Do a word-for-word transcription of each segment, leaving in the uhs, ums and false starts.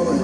chwałę.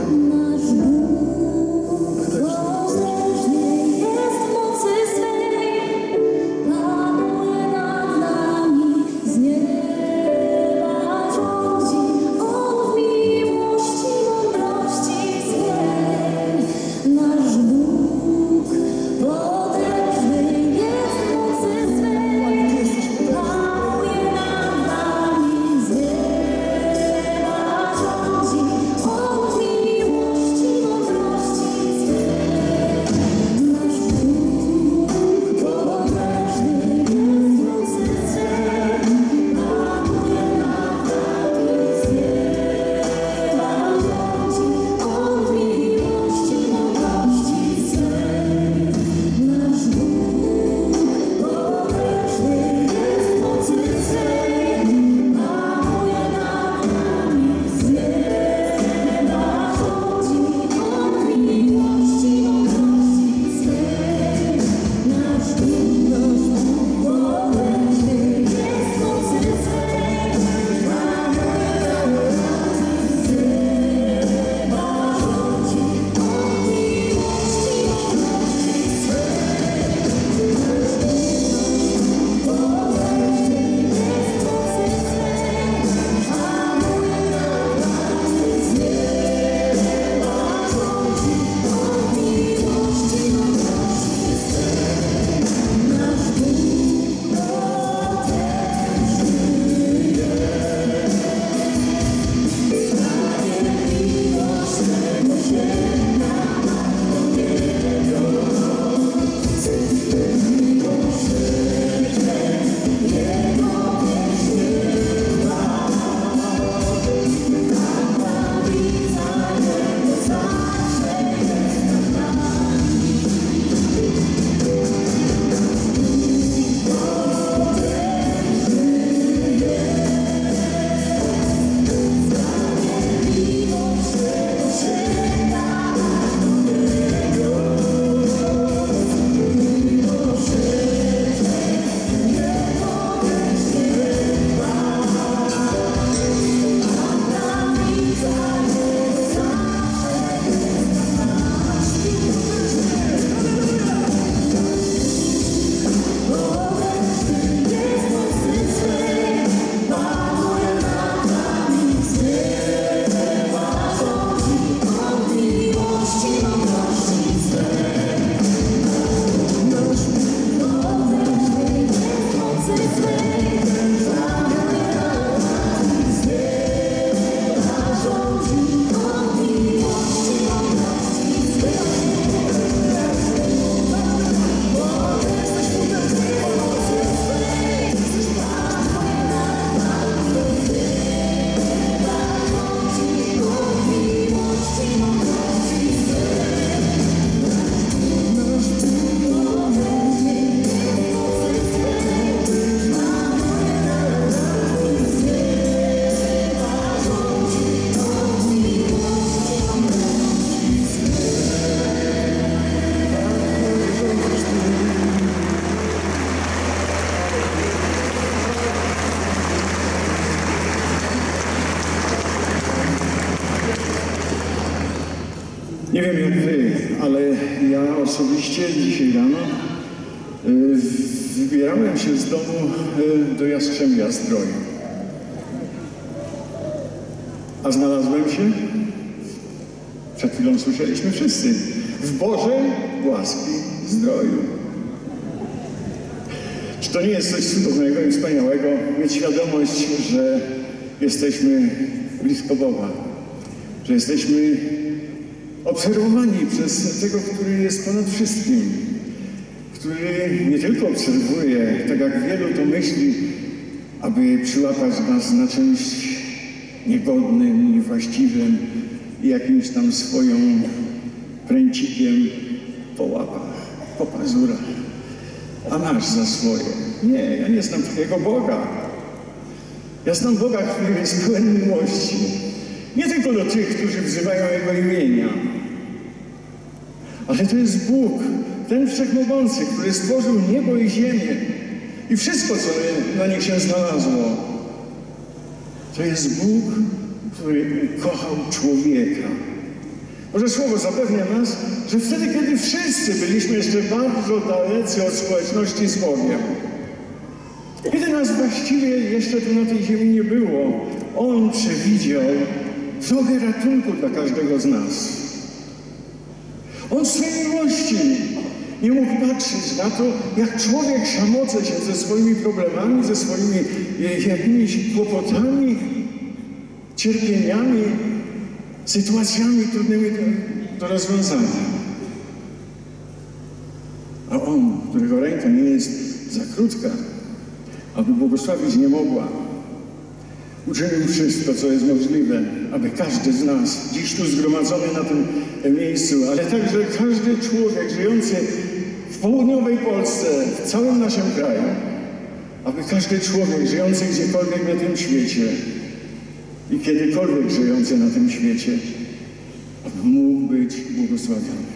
Nie wiem jak wy, ale ja osobiście dzisiaj rano y, wybierałem się z domu y, do Jastrzębia Zdroju. A znalazłem się, przed chwilą słyszeliśmy wszyscy, w Bożej łaski zdroju. Czy to nie jest coś cudownego i wspaniałego, mieć świadomość, że jesteśmy blisko Boga, że jesteśmy obserwowani przez tego, który jest ponad wszystkim, który nie tylko obserwuje, tak jak wielu to myśli, aby przyłapać nas na czymś niegodnym, niewłaściwym i jakimś tam swoją pręcikiem po łapach, po pazurach, a masz za swoje. Nie, ja nie znam takiego Boga. Ja znam Boga, który jest pełen miłości. Nie tylko do tych, którzy wzywają Jego imienia, ale to jest Bóg, ten Wszechmogący, który stworzył niebo i ziemię i wszystko, co na nich się znalazło. To jest Bóg, który kochał człowieka Boże Słowo zapewnia nas, że wtedy, kiedy wszyscy byliśmy jeszcze bardzo dalecy od społeczności z Bogiem, kiedy nas właściwie jeszcze tu na tej ziemi nie było, On przewidział drogę ratunku dla każdego z nas. On w swojej miłości nie mógł patrzeć na to, jak człowiek szamoce się ze swoimi problemami, ze swoimi jakimiś kłopotami, cierpieniami, sytuacjami trudnymi do, do rozwiązania. A On, którego ręka nie jest za krótka, aby błogosławić nie mogła, uczynił wszystko, co jest możliwe, aby każdy z nas, dziś tu zgromadzony na tym miejscu, ale także każdy człowiek żyjący w południowej Polsce, w całym naszym kraju, aby każdy człowiek żyjący gdziekolwiek na tym świecie i kiedykolwiek żyjący na tym świecie, aby mógł być błogosławiony.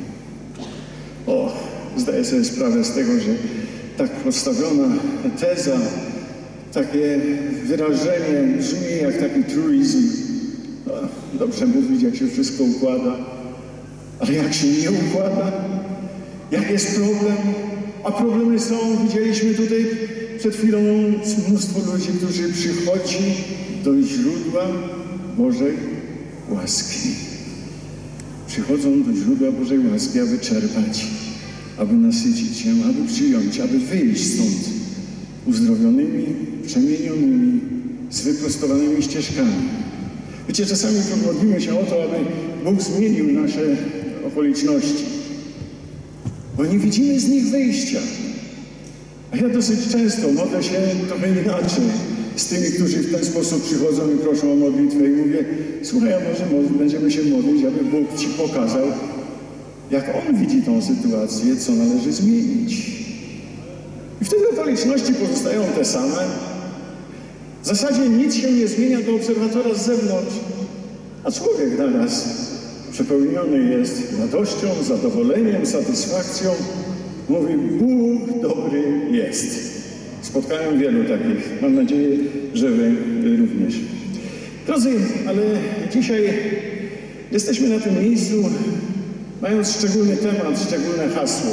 O, zdaję sobie sprawę z tego, że tak postawiona teza, takie wyrażenie brzmi jak taki truizm. No, dobrze mówić, jak się wszystko układa, ale jak się nie układa, jak jest problem, a problemy są, widzieliśmy tutaj przed chwilą mnóstwo ludzi, którzy przychodzi do źródła Bożej łaski. Przychodzą do źródła Bożej łaski, aby czerpać, aby nasycić się, aby przyjąć, aby wyjść stąd uzdrowionymi, przemienionymi, z wyprostowanymi ścieżkami. Wiecie, czasami modlimy się o to, aby Bóg zmienił nasze okoliczności, bo nie widzimy z nich wyjścia. A ja dosyć często modlę się trochę inaczej z tymi, którzy w ten sposób przychodzą i proszą o modlitwę i mówię, słuchaj, a może będziemy się modlić, aby Bóg Ci pokazał, jak On widzi tą sytuację, co należy zmienić. I wtedy okoliczności pozostają te same. W zasadzie nic się nie zmienia do obserwatora z zewnątrz, a człowiek naraz przepełniony jest radością, zadowoleniem, satysfakcją. Mówi, Bóg dobry jest. Spotkałem wielu takich. Mam nadzieję, że Wy również. Drodzy, ale dzisiaj jesteśmy na tym miejscu, mając szczególny temat, szczególne hasło.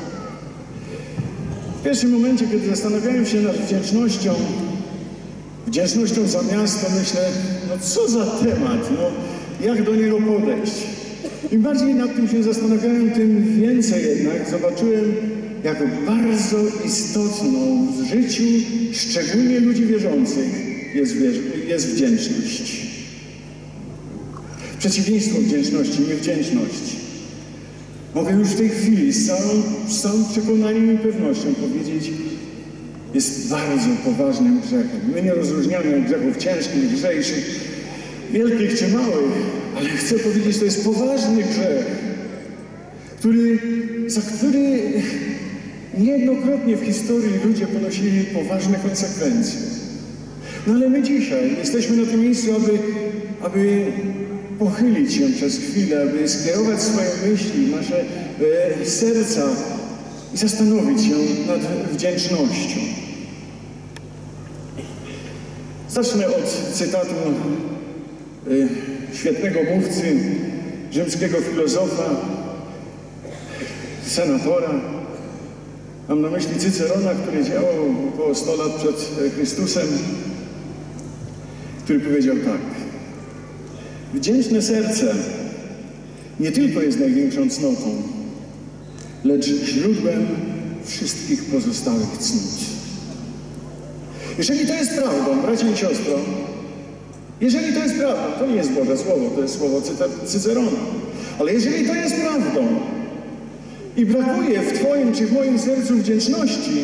W pierwszym momencie, kiedy zastanawiałem się nad wdzięcznością, wdzięcznością za miasto, myślę, no co za temat, no jak do niego podejść. Im bardziej nad tym się zastanawiałem, tym więcej jednak zobaczyłem, jak bardzo istotną w życiu, szczególnie ludzi wierzących, jest, jest wdzięczność. Przeciwieństwo wdzięczności, niewdzięczność. Mogę już w tej chwili z całym, z całym przekonaniem i pewnością powiedzieć, jest bardzo poważnym grzechem. My nie rozróżniamy grzechów ciężkich, lżejszych, wielkich czy małych, ale chcę powiedzieć, to jest poważny grzech, który, za który niejednokrotnie w historii ludzie ponosili poważne konsekwencje. No ale my dzisiaj jesteśmy na tym miejscu, aby, aby pochylić się przez chwilę, aby skierować swoje myśli, nasze e, serca i zastanowić się nad wdzięcznością. Zacznę od cytatu e, świetnego mówcy, rzymskiego filozofa, senatora. Mam na myśli Cycerona, który działał około sto lat przed Chrystusem, który powiedział tak. Wdzięczne serce nie tylko jest największą cnotą, lecz źródłem wszystkich pozostałych cnót. Jeżeli to jest prawdą, bracie i siostro, jeżeli to jest prawdą, to nie jest Boże Słowo, to jest słowo Cycerona, ale jeżeli to jest prawdą i brakuje w Twoim czy w moim sercu wdzięczności,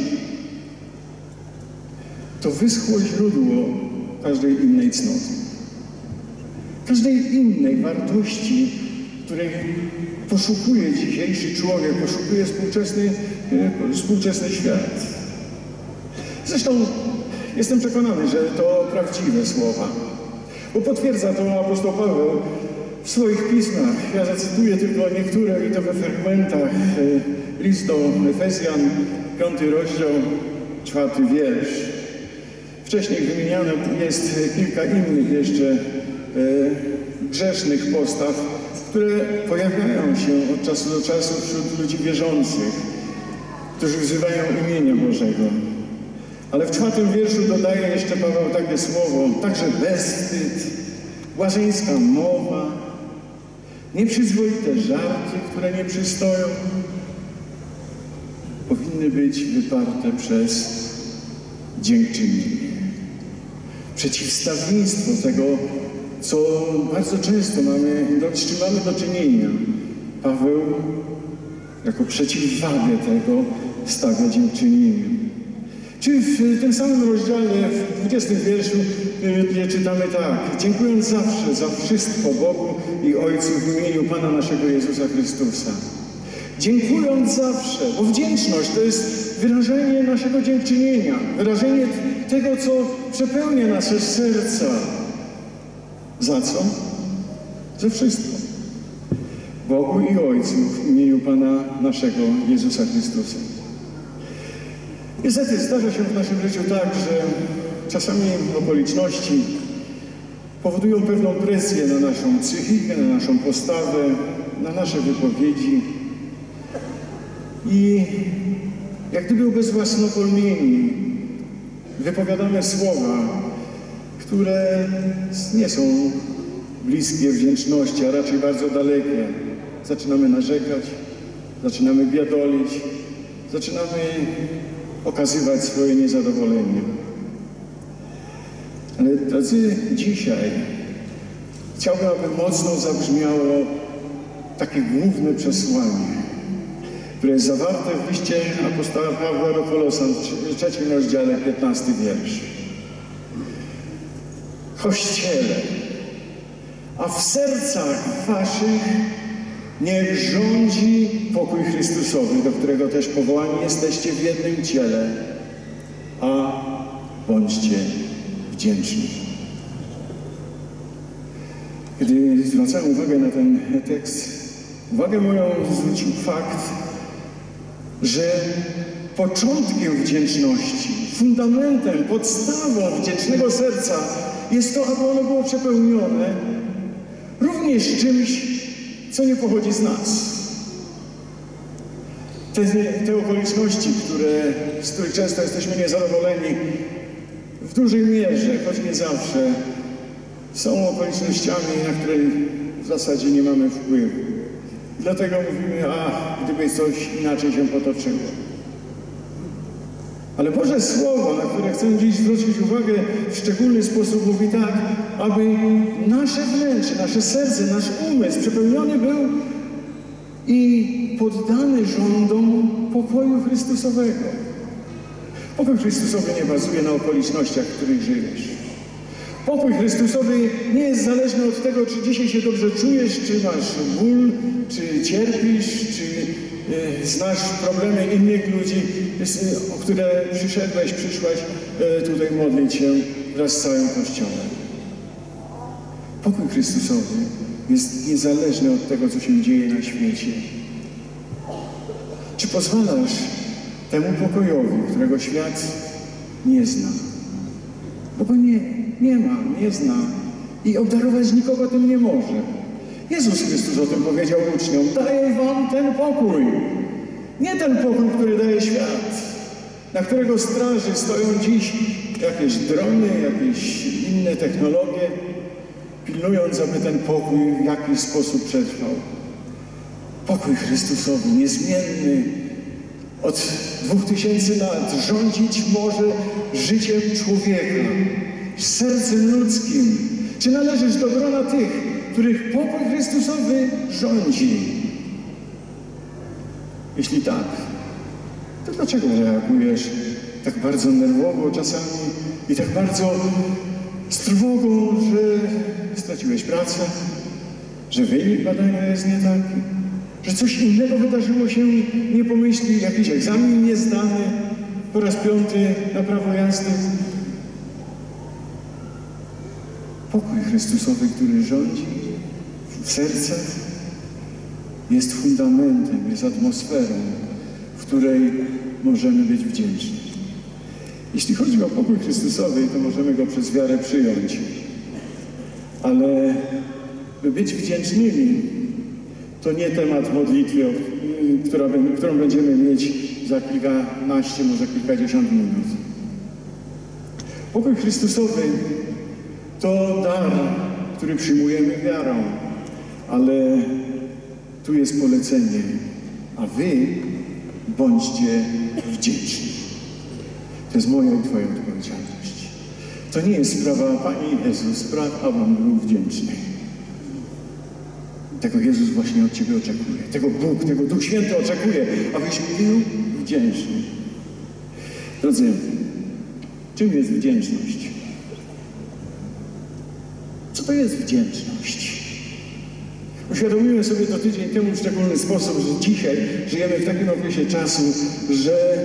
to wyschło źródło każdej innej cnoty. Każdej innej wartości, której poszukuje dzisiejszy człowiek, poszukuje współczesny, współczesny świat. Zresztą jestem przekonany, że to prawdziwe słowa, bo potwierdza to apostoł Paweł w swoich pismach. Ja zacytuję tylko niektóre i to we fragmentach. List do Efezjan, piąty rozdział, czwarty wiersz. Wcześniej wymieniano jest kilka innych jeszcze e, grzesznych postaw, które pojawiają się od czasu do czasu wśród ludzi wierzących, którzy wzywają imienia Bożego. Ale w czwartym wierszu dodaje jeszcze Paweł takie słowo, także bezwstyd, błazeńska mowa, nieprzyzwoite żarty, które nie przystoją, powinny być wyparte przez dziękczynienie. Przeciwstawieństwo tego, co bardzo często mamy, z czym mamy do czynienia, Paweł jako przeciwwagę tego stawia dziękczynienie. Czy w tym samym rozdziale, w dwudziestym wierszu czytamy tak: dziękując zawsze za wszystko Bogu i Ojcu w imieniu Pana naszego Jezusa Chrystusa. Dziękując zawsze, bo wdzięczność to jest wyrażenie naszego dziękczynienia, wyrażenie tego, co przepełnia nasze serca. Za co? Za wszystko. Bogu i Ojcu w imieniu Pana naszego Jezusa Chrystusa. Niestety zdarza się w naszym życiu tak, że czasami okoliczności powodują pewną presję na naszą psychikę, na naszą postawę, na nasze wypowiedzi i jak gdyby ubezwłasnowolnieni wypowiadamy słowa, które nie są bliskie wdzięczności, a raczej bardzo dalekie. Zaczynamy narzekać, zaczynamy biadolić, zaczynamy okazywać swoje niezadowolenie. Ale drodzy, dzisiaj chciałbym, aby mocno zabrzmiało takie główne przesłanie, które jest zawarte w liście apostoła Pawła do Kolosan w trzecim rozdziale, piętnasty wiersz. Kościele, a w sercach waszych niech rządzi pokój Chrystusowy, do którego też powołani jesteście w jednym ciele, a bądźcie wdzięczni. Gdy zwracałem uwagę na ten tekst, uwagę moją zwrócił fakt, że początkiem wdzięczności, fundamentem, podstawą wdzięcznego serca jest to, aby ono było przepełnione również czymś, co nie pochodzi z nas. Te, te okoliczności, które, z których często jesteśmy niezadowoleni, w dużej mierze, choć nie zawsze, są okolicznościami, na które w zasadzie nie mamy wpływu. Dlatego mówimy, a gdyby coś inaczej się potoczyło. Ale Boże Słowo, na które chcę dziś zwrócić uwagę, w szczególny sposób mówi tak, aby nasze wnętrze, nasze serce, nasz umysł przepełniony był i poddany rządom pokoju Chrystusowego. Pokój Chrystusowy nie bazuje na okolicznościach, w których żyjesz. Pokój Chrystusowy nie jest zależny od tego, czy dzisiaj się dobrze czujesz, czy masz ból, czy cierpisz, czy y, znasz problemy innych ludzi, y, o które przyszedłeś, przyszłaś y, tutaj modlić się wraz z całym Kościołem. Pokój Chrystusowy jest niezależny od tego, co się dzieje na świecie. Czy pozwalasz temu pokojowi, którego świat nie zna? Bo go nie, nie ma, nie zna i obdarować nikogo tym nie może. Jezus Chrystus o tym powiedział uczniom: daję wam ten pokój. Nie ten pokój, który daje świat, na którego straży stoją dziś jakieś drony, jakieś inne technologie, pilnując, aby ten pokój w jakiś sposób przetrwał. Pokój Chrystusowy, niezmienny, od dwóch tysięcy lat rządzić może życiem człowieka, sercem ludzkim. Czy należysz do grona tych, których pokój Chrystusowy rządzi? Jeśli tak, to dlaczego reagujesz tak bardzo nerwowo czasami i tak bardzo z trwogą, że straciłeś pracę, że wynik badania jest nie taki, że coś innego wydarzyło się nie pomyśli, jakiś egzamin niezdany, po raz piąty na prawo jazdy? Pokój Chrystusowy, który rządzi w sercach, jest fundamentem, jest atmosferą, w której możemy być wdzięczni. Jeśli chodzi o pokój Chrystusowy, to możemy go przez wiarę przyjąć. Ale by być wdzięcznymi, to nie temat modlitwy, która, którą będziemy mieć za kilkanaście, może kilkadziesiąt minut. Pokój Chrystusowy to dar, który przyjmujemy wiarą, ale tu jest polecenie, a wy bądźcie wdzięczni. To jest moja i twoja odpowiedzialność. To nie jest sprawa Pani Jezus, spraw, abym był wdzięczny. Tego Jezus właśnie od ciebie oczekuje. Tego Bóg, tego Duch Święty oczekuje, abyś był wdzięczny. Drodzy, czym jest wdzięczność? Co to jest wdzięczność? Uświadomiłem sobie to tydzień temu w szczególny sposób, że dzisiaj żyjemy w takim okresie czasu, że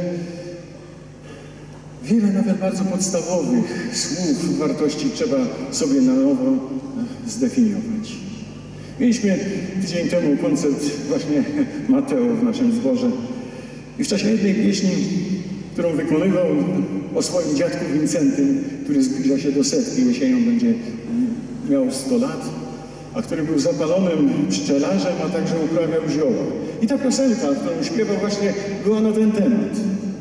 wiele nawet bardzo podstawowych słów, wartości trzeba sobie na nowo zdefiniować. Mieliśmy tydzień temu koncert właśnie Mateo w naszym zborze i w czasie jednej pieśni, którą wykonywał o swoim dziadku Wincentym, który zbliża się do setki, jesienią będzie miał sto lat, a który był zapalonym pszczelarzem, a także uprawiał zioła. I ta piosenka, którą śpiewał właśnie, była na ten temat.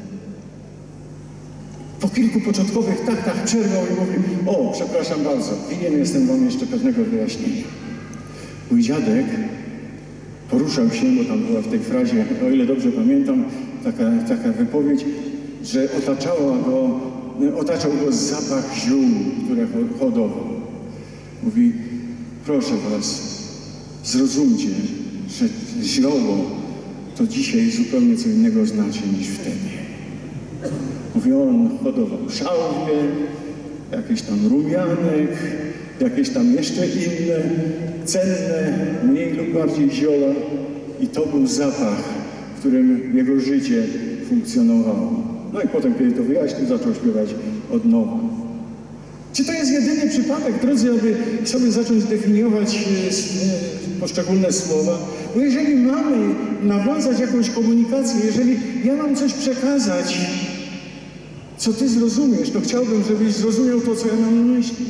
Po kilku początkowych taktach przerwał i mówił: o, przepraszam bardzo, winien jestem wam jeszcze pewnego wyjaśnienia. Mój dziadek poruszał się, bo tam była w tej frazie, o ile dobrze pamiętam, taka, taka wypowiedź, że otaczała go, otaczał go zapach ziół, które hodował. Mówi: proszę was, zrozumcie, że zioło to dzisiaj zupełnie co innego znaczy niż wtedy. Mówi, on hodował szałwię, jakiś tam rumianek, jakieś tam jeszcze inne, cenne, mniej lub bardziej zioła. I to był zapach, w którym jego życie funkcjonowało. No i potem, kiedy to wyjaśnił, zaczął śpiewać od nowa. Czy to jest jedyny przypadek, drodzy, aby sobie zacząć definiować poszczególne słowa? Bo jeżeli mamy nawiązać jakąś komunikację, jeżeli ja mam coś przekazać, co ty zrozumiesz, to chciałbym, żebyś zrozumiał to, co ja mam na myśli.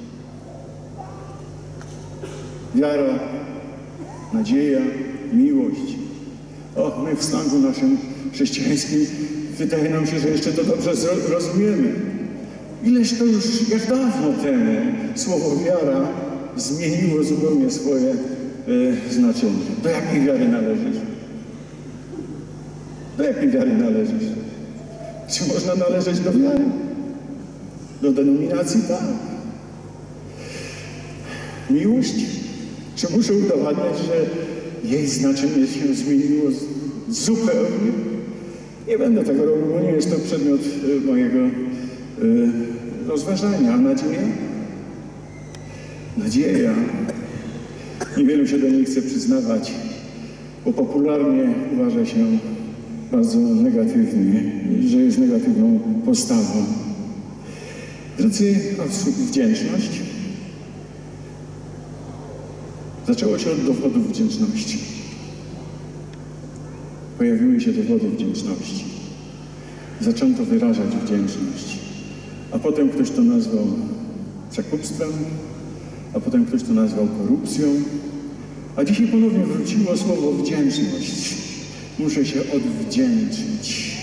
Wiara, nadzieja, miłość. O, my w slangu naszym chrześcijańskim wydaje nam się, że jeszcze to dobrze rozumiemy. Ileż to już, jak dawno temu, słowo wiara zmieniło zupełnie swoje e, znaczenie. Do jakiej wiary należysz? Do jakiej wiary należysz? Czy można należeć do wiary? Do denominacji? Tak. Miłość? Czy muszę udowadniać, że jej znaczenie się zmieniło zupełnie? Nie będę tego robił, bo nie jest to przedmiot e, mojego e, rozważania. Nadzieja? Nadzieja. Niewielu się do niej chce przyznawać, bo popularnie uważa się bardzo negatywnie, że jest negatywną postawą. Drodzy, wdzięczność zaczęło się od dowodów wdzięczności. Pojawiły się dowody wdzięczności. Zaczęto wyrażać wdzięczność. A potem ktoś to nazwał przekupstwem, a potem ktoś to nazwał korupcją, a dzisiaj ponownie wróciło słowo wdzięczność. Muszę się odwdzięczyć.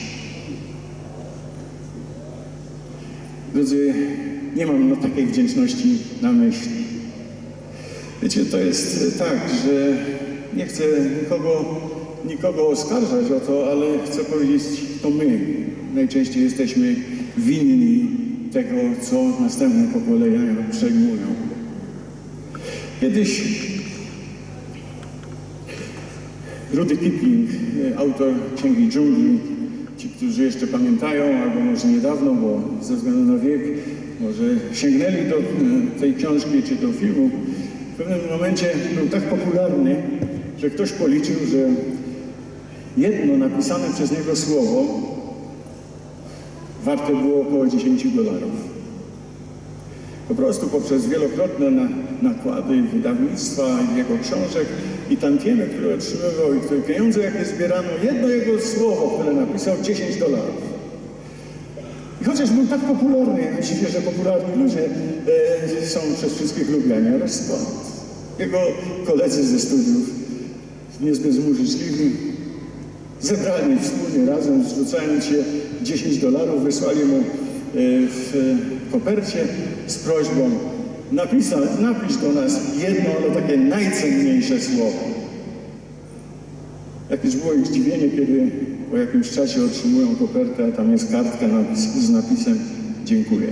Drodzy, nie mam no takiej wdzięczności na myśli. Wiecie, to jest tak, że nie chcę nikogo, nikogo oskarżać o to, ale chcę powiedzieć, to my najczęściej jesteśmy winni tego, co następne pokolenia przejmują. Kiedyś Rudyard Kipling, autor Księgi Dżungli, ci, którzy jeszcze pamiętają, albo może niedawno, bo ze względu na wiek, może sięgnęli do tej książki czy do filmu, w pewnym momencie był tak popularny, że ktoś policzył, że jedno napisane przez niego słowo warte było około dziesięć dolarów. Po prostu poprzez wielokrotne na, nakłady wydawnictwa jego książek i tantiemy, które otrzymywał i które pieniądze, jakie zbierano, jedno jego słowo, które napisał, dziesięć dolarów. I chociaż był tak popularny, ja dziwię, że popularni ludzie e, są przez wszystkich lubiani, ale skąd? Jego koledzy ze studiów niezbyt zmużyczliwi, zebrali wspólnie razem, zrzucając się dziesięć dolarów, wysłali mu w kopercie z prośbą: napisa, napisz do nas jedno, ale takie najcenniejsze słowo. Jakież było ich zdziwienie, kiedy po jakimś czasie otrzymują kopertę, a tam jest kartka napis, z napisem: dziękuję.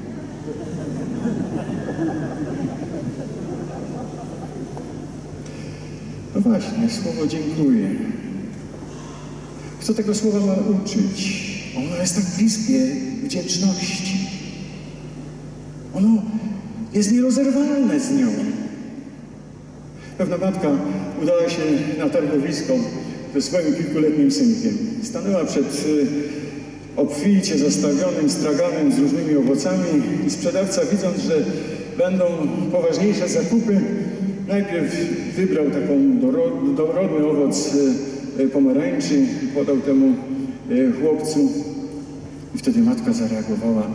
No właśnie, słowo dziękuję. Kto tego słowa ma uczyć? Ono jest tak bliskie wdzięczności. Ono jest nierozerwalne z nią. Pewna matka udała się na targowisko ze swoim kilkuletnim synkiem. Stanęła przed obficie zastawionym straganem z różnymi owocami i sprzedawca, widząc, że będą poważniejsze zakupy, najpierw wybrał taką dorodny owoc pomarańczy i podał temu chłopcu. I wtedy matka zareagowała.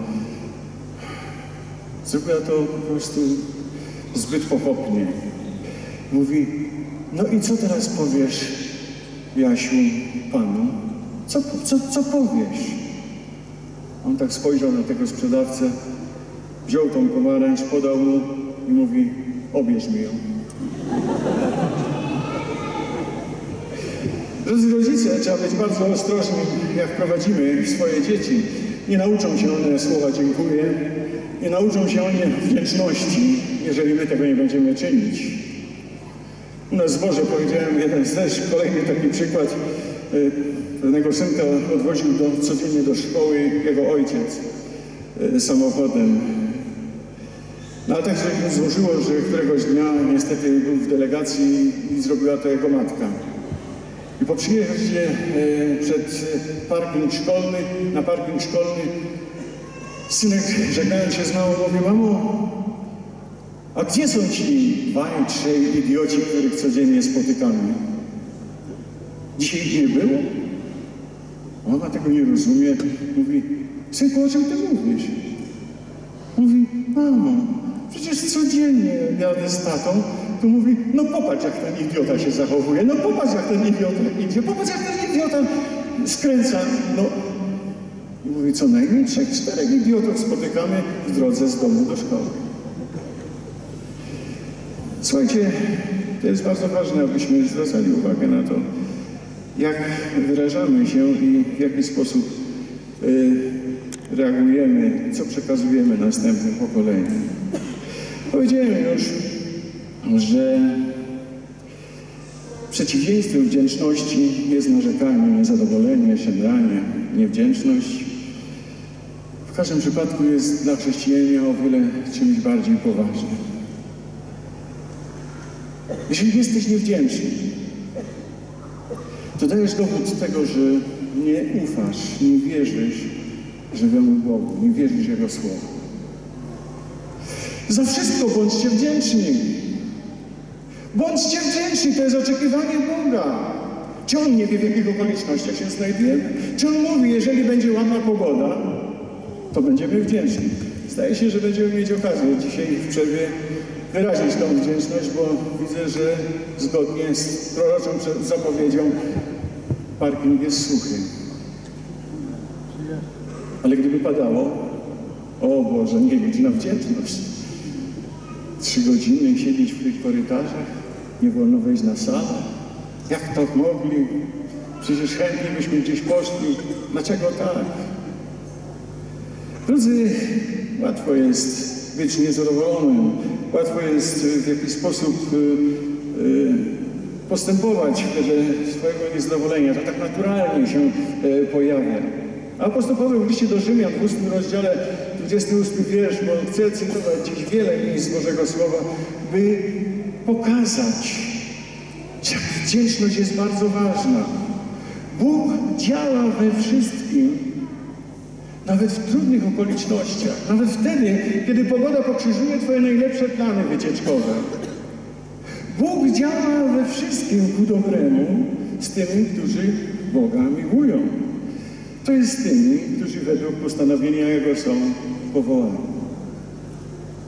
Zrobiła to po prostu zbyt pochopnie. Mówi: no i co teraz powiesz, Jasiu, panu? Co, co, co powiesz? On tak spojrzał na tego sprzedawcę, wziął tą pomarańcz, podał mu i mówi: obierz mi ją. Drodzy rodzice, trzeba być bardzo ostrożni, jak prowadzimy swoje dzieci. Nie nauczą się one słowa dziękuję, nie nauczą się one wdzięczności, jeżeli my tego nie będziemy czynić. U nas w Boże powiedziałem jeden też, kolejny taki przykład. Pewnego synka odwoził do, codziennie do szkoły jego ojciec samochodem. No ale tak się złożyło, że któregoś dnia niestety był w delegacji i zrobiła to jego matka. I po przyjeździe przed parking szkolny, na parking szkolny, synek, żegnając się z mamą, mówi: mamo, a gdzie są ci dwaj, trzej idioci, których codziennie spotykamy? Dzisiaj ich nie było? Mama tego nie rozumie. Mówi: synku, o czym ty mówisz? Mówi: mamo, przecież codziennie jadę z tatą. To mówi: no popatrz, jak ten idiota się zachowuje, no popatrz, jak ten idiota idzie, popatrz, jak ten idiota skręca. No. I mówi: co najmniej trzech, czterech idiotów spotykamy w drodze z domu do szkoły. Słuchajcie, to jest bardzo ważne, abyśmy zwracali uwagę na to, jak wyrażamy się i w jaki sposób y, reagujemy, co przekazujemy następnym pokoleniom. Powiedziałem już, że przeciwieństwem wdzięczności jest narzekanie, niezadowolenie, szemranie, niewdzięczność. W każdym przypadku jest dla chrześcijanina o wiele czymś bardziej poważnym. Jeżeli jesteś niewdzięczny, to dajesz dowód tego, że nie ufasz, nie wierzysz żywemu Bogu, nie wierzysz Jego słowu. Za wszystko bądźcie wdzięczni. Bądźcie wdzięczni, to jest oczekiwanie Boga. Czy On nie wie, w jakich okolicznościach się znajdujemy? Czy On mówi, jeżeli będzie ładna pogoda, to będziemy wdzięczni? Zdaje się, że będziemy mieć okazję dzisiaj w przerwie wyrazić tą wdzięczność, bo widzę, że zgodnie z proroczą zapowiedzią parking jest suchy. Ale gdyby padało, o Boże, nie ludzi na wdzięczność. Trzy godziny siedzieć w tych korytarzach, nie wolno wejść na salę. Jak to mogli? Przecież chętnie byśmy gdzieś poszli. Dlaczego tak? Drodzy, łatwo jest być niezadowolonym. Łatwo jest w jakiś sposób y, y, postępować w swojego niezadowolenia. To tak naturalnie się y, pojawia. A apostoł Paweł w liście do Rzymian w ósmym rozdziale, dwudziesty ósmy wiersz, bo chcę cytować dziś wiele miejsc Bożego Słowa, by pokazać, że wdzięczność jest bardzo ważna. Bóg działa we wszystkim, nawet w trudnych okolicznościach, nawet wtedy, kiedy pogoda pokrzyżuje Twoje najlepsze plany wycieczkowe. Bóg działa we wszystkim ku dobremu z tymi, którzy Boga miłują. To jest z tymi, którzy według postanowienia Jego są powołani.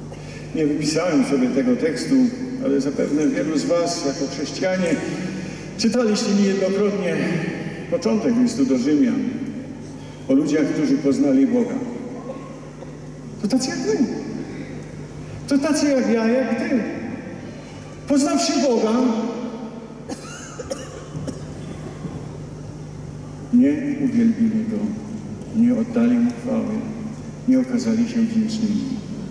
Nie wypisałem sobie tego tekstu, ale zapewne wielu z Was, jako chrześcijanie, Czytaliście niejednokrotnie początek listu do Rzymian o ludziach, którzy poznali Boga. To tacy jak my. To tacy jak ja, jak ty. Poznawszy Boga, nie uwielbili Go, nie oddali Mu chwały, nie okazali się wdzięcznymi.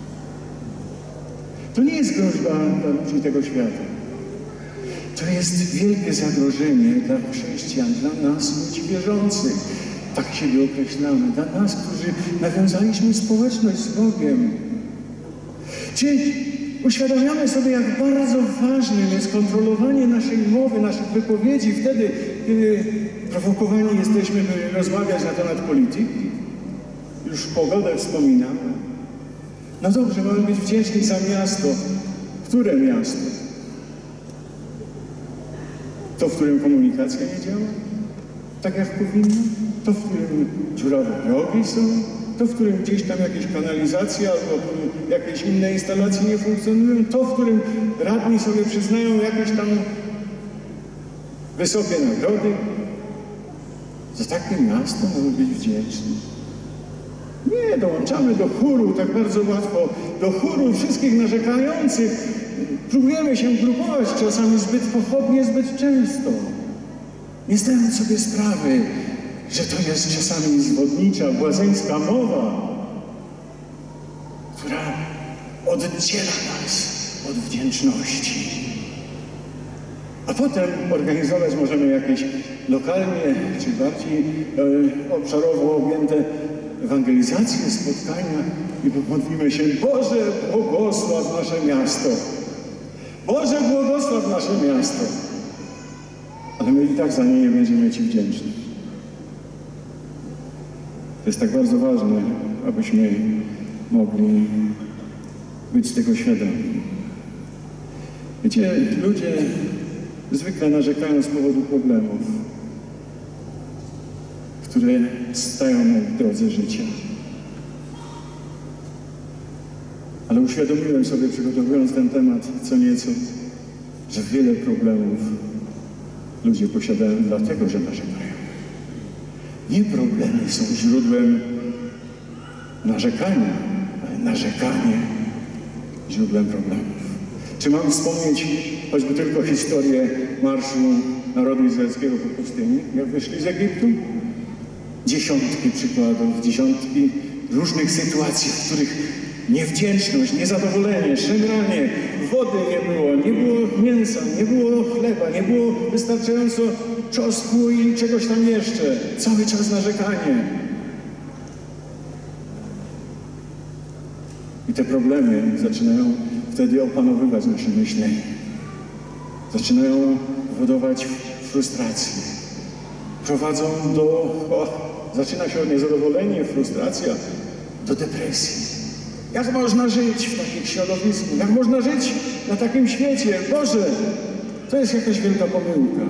To nie jest groźba dla ludzi tego świata. To jest wielkie zagrożenie dla chrześcijan, dla nas, ludzi wierzących. Tak siebie określamy. Dla nas, którzy nawiązaliśmy społeczność z Bogiem. Czyli uświadamiamy sobie, jak bardzo ważnym jest kontrolowanie naszej mowy, naszych wypowiedzi wtedy, kiedy prowokowani jesteśmy, by rozmawiać na temat polityki. Już pogodę wspominamy. No dobrze, mamy być wdzięczni za miasto. Które miasto? To, w którym komunikacja nie działa? Tak jak powinno? To, w którym dziurawe drogi są? To, w którym gdzieś tam jakieś kanalizacje albo jakieś inne instalacje nie funkcjonują? To, w którym radni sobie przyznają jakieś tam wysokie nagrody? Za takie miasto mamy być wdzięczni. Nie, dołączamy do chóru tak bardzo łatwo, do chóru wszystkich narzekających. Próbujemy się grupować czasami zbyt pochodnie, zbyt często. Nie zdając sobie sprawy, że to jest czasami zwodnicza, błazeńska mowa, która oddziela nas od wdzięczności. A potem organizować możemy jakieś lokalnie, czy bardziej e, obszarowo objęte ewangelizacje, spotkania i pomodlimy się: Boże, błogosław nasze miasto. Boże, błogosław nasze miasto. Ale my i tak za nie nie będziemy Ci wdzięczni. To jest tak bardzo ważne, abyśmy mogli być tego świadomi. Wiecie, ludzie zwykle narzekają z powodu problemów, które stają na ich drodze życia. Ale uświadomiłem sobie, przygotowując ten temat co nieco, że wiele problemów ludzie posiadają dlatego, że narzekają. Nie problemy są źródłem narzekania, ale narzekanie źródłem problemów. Czy mam wspomnieć choćby tylko historię marszu narodu izraelskiego po pustyni, jak wyszli z Egiptu? Dziesiątki przykładów, dziesiątki różnych sytuacji, w których niewdzięczność, niezadowolenie, szemranie, wody nie było, nie było mięsa, nie było chleba, nie było wystarczająco czosnku i czegoś tam jeszcze. Cały czas narzekanie. I te problemy zaczynają wtedy opanowywać nasze myślenie. Zaczynają powodować frustrację. Prowadzą do... O, zaczyna się od niezadowolenia, frustracja, do depresji. Jak można żyć w takim środowisku? Jak można żyć na takim świecie? Boże, to jest jakaś wielka pomyłka.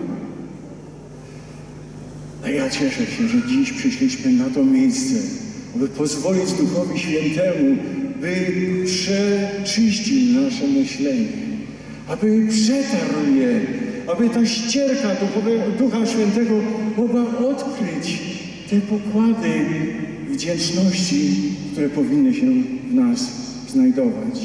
A ja cieszę się, że dziś przyszliśmy na to miejsce, aby pozwolić Duchowi Świętemu, by przeczyścił nasze myślenie, aby przetarł je, aby ta ścierka Ducha Świętego mogła odkryć te pokłady wdzięczności, które powinny się w nas znajdować.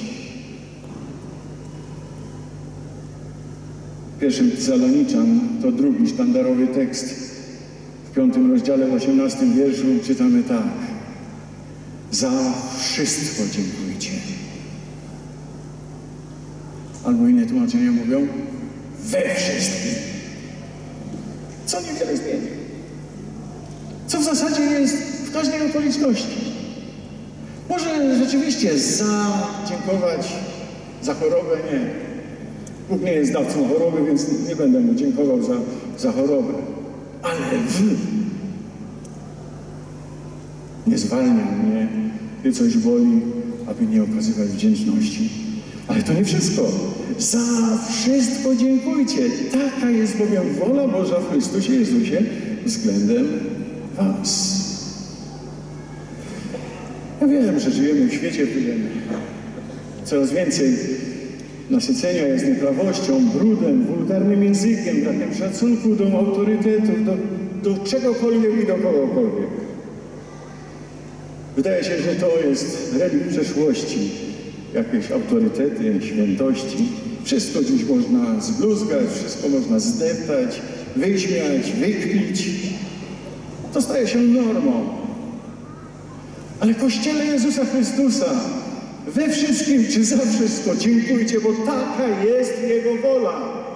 W pierwszym Tesaloniczan, to drugi sztandarowy tekst, w piątym rozdziale, w osiemnastym wierszu czytamy tak: za wszystko dziękujcie. Albo inne tłumaczenia mówią: we wszystkim. Co niewiele zmieni. Co w zasadzie jest w każdej okoliczności. Może rzeczywiście za dziękować za chorobę, nie. Bóg nie jest dawcą choroby, więc nie będę mu dziękował za, za chorobę. Ale w nie zwalnia mnie, gdy coś boli, aby nie okazywać wdzięczności. Ale to nie wszystko. Za wszystko dziękujcie. Taka jest bowiem wola Boża w Chrystusie Jezusie względem was. Ja wiem, że żyjemy w świecie, w którym coraz więcej nasycenia jest nieprawością, brudem, wulgarnym językiem, brakiem szacunku do autorytetów, do, do czegokolwiek i do kogokolwiek. Wydaje się, że to jest relikt przeszłości, jakieś autorytety, świętości. Wszystko dziś można zbluzgać, wszystko można zdeptać, wyśmiać, wykpić. To staje się normą. Ale Kościele Jezusa Chrystusa we wszystkim czy za wszystko dziękujcie, bo taka jest Jego wola.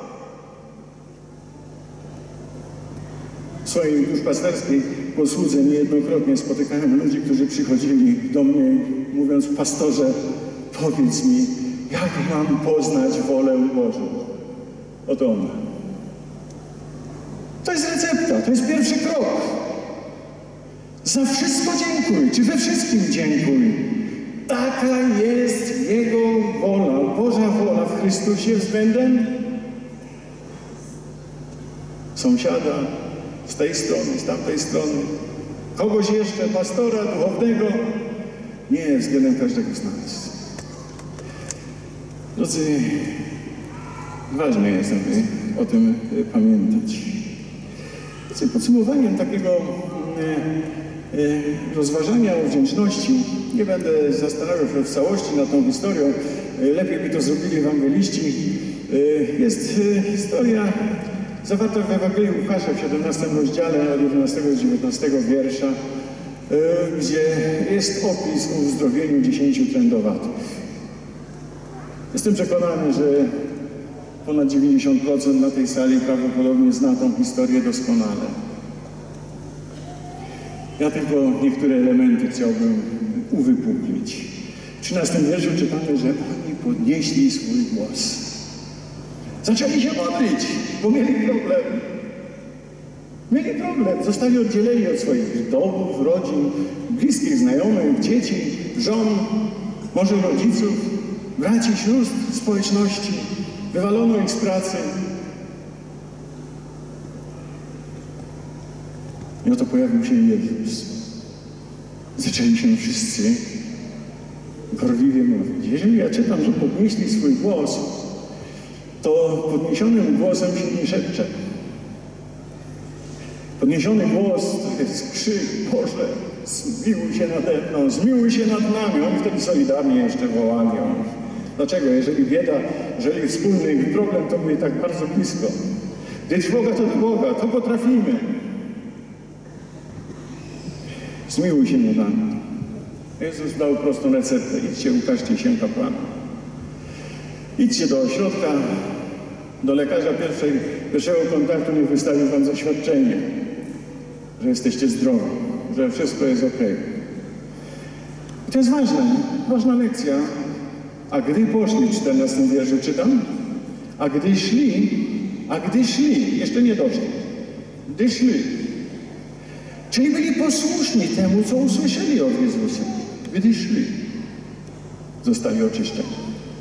W swojej duszpasterskiej posłudze niejednokrotnie spotykałem ludzi, którzy przychodzili do mnie mówiąc: pastorze, powiedz mi, jak mam poznać wolę Bożą? Oto ona. To jest recepta, to jest pierwszy krok. Za wszystko dziękuj, czy we wszystkim dziękuj. Taka jest Jego wola, Boża wola w Chrystusie względem sąsiada, z tej strony, z tamtej strony, kogoś jeszcze, pastora, duchownego. Nie, względem każdego z nas. Drodzy, ważne jest, aby o tym pamiętać. Drodzy, podsumowaniem takiego e, e, rozważania o wdzięczności, nie będę zastanawiał się w całości nad tą historią, e, lepiej by to zrobili ewangeliści. E, jest e, historia zawarta w Ewangelii Łukasza w siedemnastym rozdziale od jedenastego do dziewiętnastego wiersza, y, gdzie jest opis o uzdrowieniu dziesięciu trędowatych. Jestem przekonany, że ponad dziewięćdziesiąt procent na tej sali prawdopodobnie zna tą historię doskonale. Ja tylko niektóre elementy chciałbym uwypuklić. W trzynastym wierszu czytamy, że oni podnieśli swój głos. Zaczęli się modlić, bo mieli problem. Mieli problem. Zostali oddzieleni od swoich domów, rodzin, bliskich, znajomych, dzieci, żon, może rodziców, braci, sióstr, społeczności. Wywalono ich z pracy. I oto pojawił się Jezus. Zaczęli się wszyscy gorliwie mówić. Jeżeli ja czytam, że podnieśli swój głos, to podniesionym głosem się nie szepcze. Podniesiony głos to jest krzyk: Boże, zmiłuj się nade mną, zmiłuj się nad nami. Oni wtedy solidarnie jeszcze wołali. Dlaczego? Jeżeli bieda, jeżeli wspólny problem, to my tak bardzo blisko. Gdy trwoga, to do Boga, to potrafimy. Zmiłuj się nad nami. Jezus dał prostą receptę: idźcie, ukażcie się kapłanom. Idźcie do ośrodka, do lekarza pierwszej, pierwszego kontaktu, niech wystawi wam zaświadczenie, że jesteście zdrowi, że wszystko jest ok. I to jest ważne, ważna lekcja. A gdy poszli, w czternastym wierszu czytam, a gdy szli, a gdy szli, jeszcze nie doszli, gdy szli, czyli byli posłuszni temu, co usłyszeli od Jezusa, gdy szli, zostali oczyszczeni.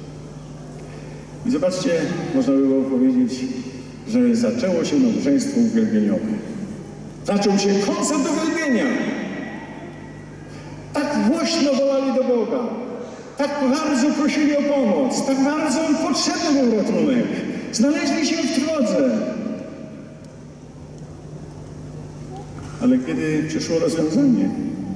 I zobaczcie, można by było powiedzieć, że zaczęło się nabożeństwo uwielbieniowe. Zaczął się koncert uwielbienia. Tak głośno wołali do Boga. Tak bardzo prosili o pomoc. Tak bardzo potrzebny był ratunek. Znaleźli się w drodze. Ale kiedy przyszło rozwiązanie,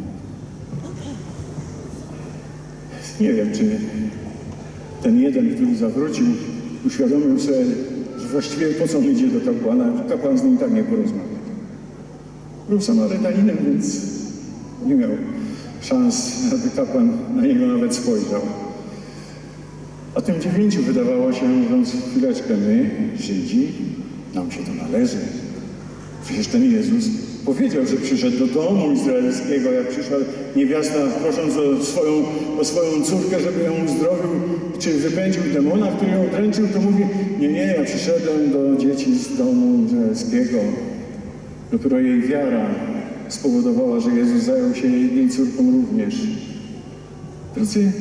nie wiem, czy ten jeden, który zawrócił, uświadomił sobie, że właściwie po co on idzie do kapłana, kapłan z nim tak nie porozmawia. Był Samarytaninem, więc nie miał szans, aby kapłan na niego nawet spojrzał. A tym dziewięciu wydawało się, mówiąc: chwileczkę, my, Żydzi, nam się to należy. Przecież ten Jezus powiedział, że przyszedł do domu izraelskiego, jak przyszła niewiasta, prosząc o swoją, o swoją córkę, żeby ją uzdrowił, czy wypędził demona, który ją dręczył, to mówi: nie, nie, ja przyszedłem do dzieci z domu izraelskiego. Dopiero jej wiara spowodowała, że Jezus zajął się jej córką również. Drodzy,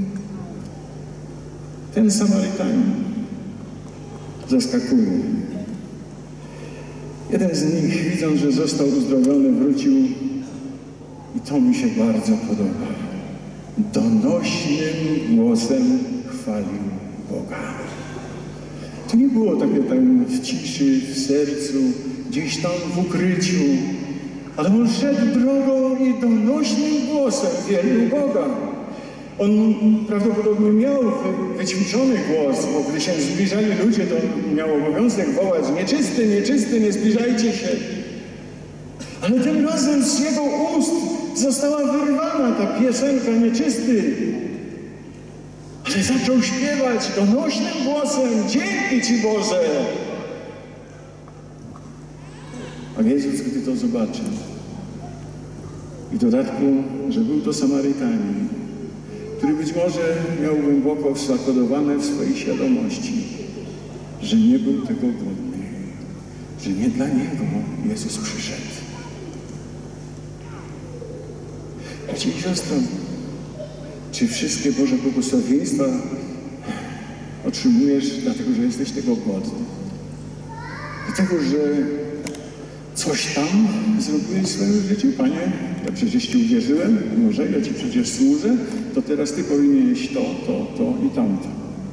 ten Samarytanin zaskakuje. Jeden z nich, widząc, że został uzdrowiony, wrócił i to mi się bardzo podoba. Donośnym głosem chwalił Boga. To nie było takie tam w ciszy, w sercu, gdzieś tam w ukryciu, ale on szedł drogą i donośnym głosem wielbił Boga. On prawdopodobnie miał wyćwiczony głos, bo gdy się zbliżali ludzie, to miał obowiązek wołać: nieczysty, nieczysty, nie zbliżajcie się. Ale tym razem z jego ust została wyrwana ta piosenka nieczysty. Ale zaczął śpiewać donośnym głosem: dzięki Ci, Boże. A Jezus, gdy to zobaczył, i w dodatku, że był to Samarytanin, który być może miał głęboko zakodowane w swojej świadomości, że nie był tego godny, że nie dla Niego Jezus przyszedł. Bracie i siostro, czy wszystkie Boże błogosławieństwa otrzymujesz dlatego, że jesteś tego godny? Dlatego, że coś tam zrobiłeś w swoim życiu? Panie, ja przecież Ci uwierzyłem, może ja Ci przecież służę, to teraz Ty powinieneś to, to, to i tamto.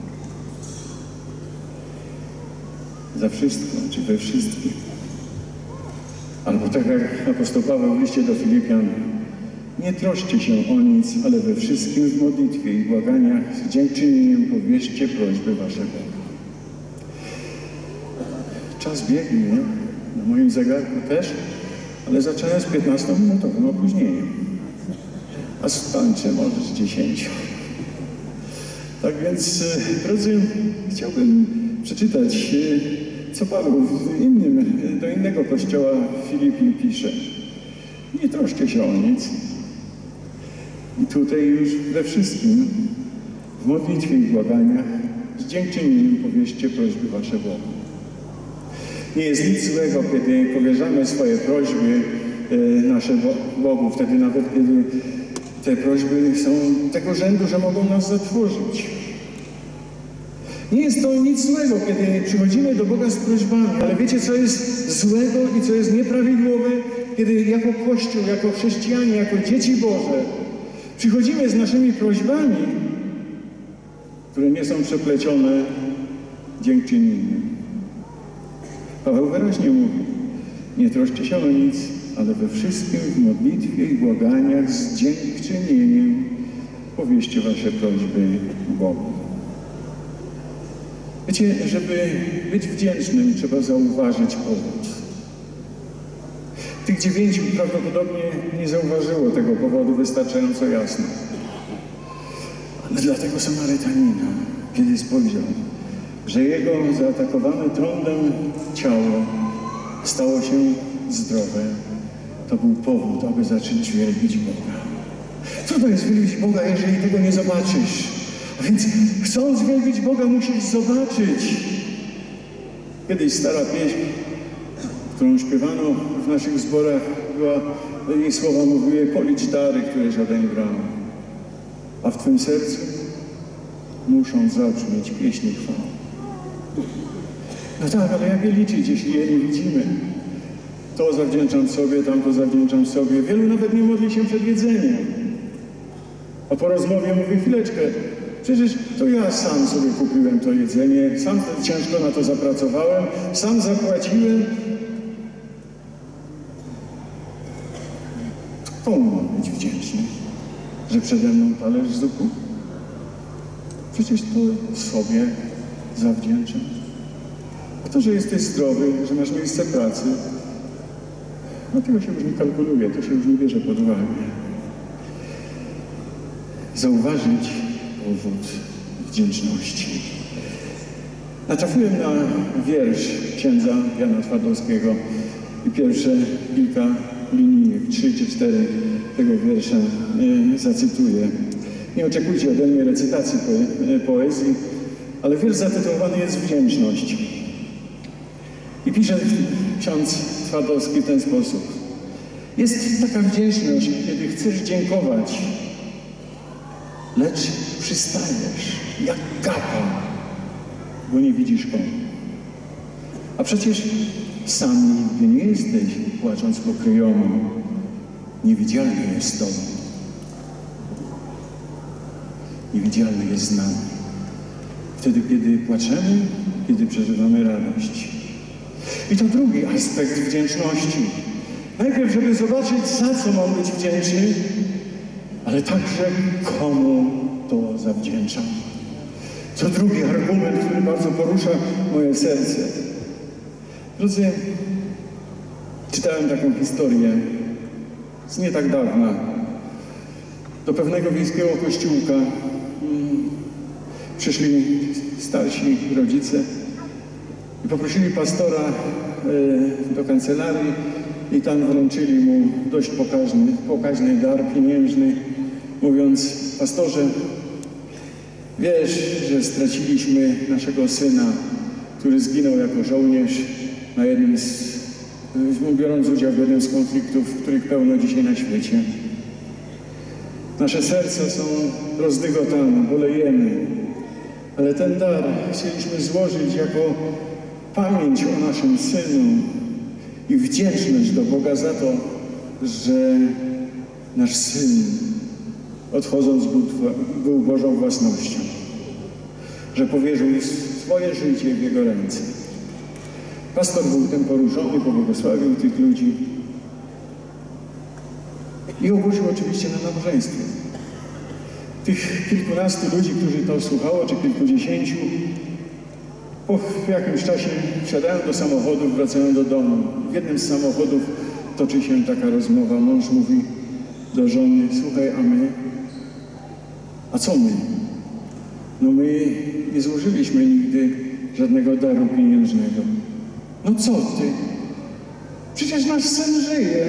Za wszystko, czy we wszystkim. Albo tak jak apostoł Paweł w liście do Filipian: nie troszcie się o nic, ale we wszystkim w modlitwie i błaganiach z dziękczynieniem powierzcie prośby Wasze Bogu. Czas biegnie, na moim zegarku też, ale zacząłem z piętnastominutowym opóźnieniem. A skończę może z dziesięciu. Tak więc, drodzy, chciałbym przeczytać, co Paweł w innym, do innego kościoła w Filipii pisze. Nie troszcie się o nic. I tutaj już we wszystkim, w modlitwie i błaganiach, z dziękczynieniem powierzcie prośby Wasze Bogu. Nie jest nic złego, kiedy powierzamy swoje prośby e, nasze Bogu, wtedy nawet kiedy te prośby są tego rzędu, że mogą nas zatrwożyć. Nie jest to nic złego, kiedy przychodzimy do Boga z prośbami, ale wiecie, co jest złego i co jest nieprawidłowe? Kiedy jako Kościół, jako chrześcijanie, jako dzieci Boże przychodzimy z naszymi prośbami, które nie są przeplecione dziękczynieniem. Paweł wyraźnie mówi: nie troszcie się o nic, ale we wszystkim w modlitwie i błaganiach z dziękczynieniem powierzcie Wasze prośby Bogu. Wiecie, żeby być wdzięcznym, trzeba zauważyć powód. Tych dziewięciu prawdopodobnie nie zauważyło tego powodu wystarczająco jasno. Ale dla tego Samarytanina, kiedy spojrzał, że jego zaatakowane trądem ciało stało się zdrowe, to był powód, aby zacząć wielbić Boga. Trudno jest wielbić Boga, jeżeli tego nie zobaczysz. A więc chcąc wielbić Boga, musisz zobaczyć. Kiedyś stara pieśń, którą śpiewano w naszych zborach, była, jej słowa mówiły: policz dary, które żaden brał, a w Twym sercu muszą zabrzmieć pieśni chwały. No tak, ale jak je liczyć, jeśli je nie widzimy? To zawdzięczam sobie, tamto zawdzięczam sobie. Wielu nawet nie modli się przed jedzeniem. A po rozmowie mówi: chwileczkę, przecież to ja sam sobie kupiłem to jedzenie, sam ciężko na to zapracowałem, sam zapłaciłem. Komu mam być wdzięczny, że przede mną talerz zupy? Przecież to sobie zawdzięczam. A to, że jesteś zdrowy, że masz miejsce pracy, no tego się już nie kalkuluje, to się już nie bierze pod uwagę. Zauważyć powód wdzięczności. Natrafiłem na wiersz księdza Jana Twardowskiego i pierwsze kilka linii, trzy czy cztery tego wiersza e, zacytuję. Nie oczekujcie ode mnie recytacji poe poezji, ale wiersz zatytułowany jest Wdzięczność. I pisze ksiądz Twardowski w ten sposób. Jest taka wdzięczność, kiedy chcesz dziękować, lecz przystajesz jak kapa, bo nie widzisz komu. A przecież sam nigdy nie jesteś, płacząc po kryjomu, niewidzialny jest z Tobą. Niewidzialny jest z nami. Wtedy, kiedy płaczemy, kiedy przeżywamy radość. I to drugi aspekt wdzięczności. Najpierw, żeby zobaczyć, za co mam być wdzięczny, ale także komu to zawdzięczam. To drugi argument, który bardzo porusza moje serce. Drodzy, czytałem taką historię z nie tak dawna. Do pewnego wiejskiego kościółka przyszli starsi rodzice i poprosili pastora do kancelarii i tam wręczyli mu dość pokaźny, pokaźny dar pieniężny, mówiąc: pastorze, wiesz, że straciliśmy naszego syna, który zginął jako żołnierz na jednym z, biorąc udział w jednym z konfliktów, których pełno dzisiaj na świecie. Nasze serca są rozdygotane, bolejemy, ale ten dar chcieliśmy złożyć jako pamięć o naszym synu i wdzięczność do Boga za to, że nasz syn, odchodząc, był, był Bożą własnością, że powierzył swoje życie w Jego ręce. Pastor był tym poruszony, pobłogosławił tych ludzi i ogłosił oczywiście na nabożeństwie. Tych kilkunastu ludzi, którzy to słuchało, czy kilkudziesięciu, po jakimś czasie wsiadają do samochodów, wracają do domu. W jednym z samochodów toczy się taka rozmowa. Mąż mówi do żony: słuchaj, a my? A co my? No my nie złożyliśmy nigdy żadnego daru pieniężnego. No co ty? Przecież nasz syn żyje.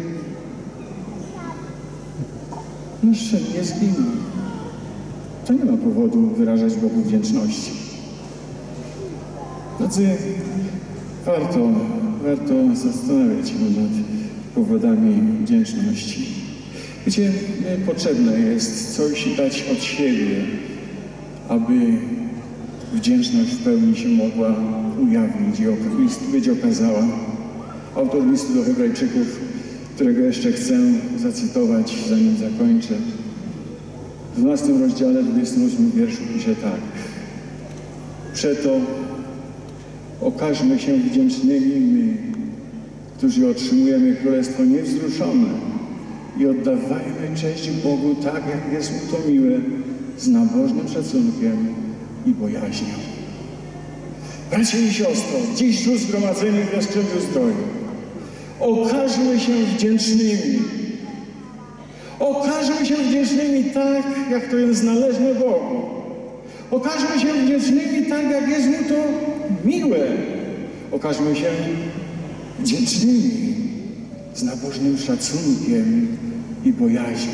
Nasz syn nie zginął. To nie ma powodu wyrażać Bogu wdzięczności. Drodzy, warto, warto zastanawiać się nad powodami wdzięczności. Wiecie, potrzebne jest coś dać od siebie, aby wdzięczność w pełni się mogła ujawnić i być okazała. Autor listu do Hebrajczyków, którego jeszcze chcę zacytować, zanim zakończę, w dwunastym rozdziale, dwudziestym ósmym wierszu pisze tak: przeto okażmy się wdzięcznymi my, którzy otrzymujemy Królestwo niewzruszone, i oddawajmy cześć Bogu tak, jak jest mu to miłe, z nabożnym szacunkiem i bojaźnią. Bracia i siostro, dziś tu zgromadzeni w Jastrzębiu Zdroju, okażmy się wdzięcznymi. Okażmy się wdzięcznymi tak, jak to jest należne Bogu. Okażmy się wdzięcznymi tak, jak jest mu to miłe. Okażmy się wdzięcznymi z nabożnym szacunkiem i bojaźnią.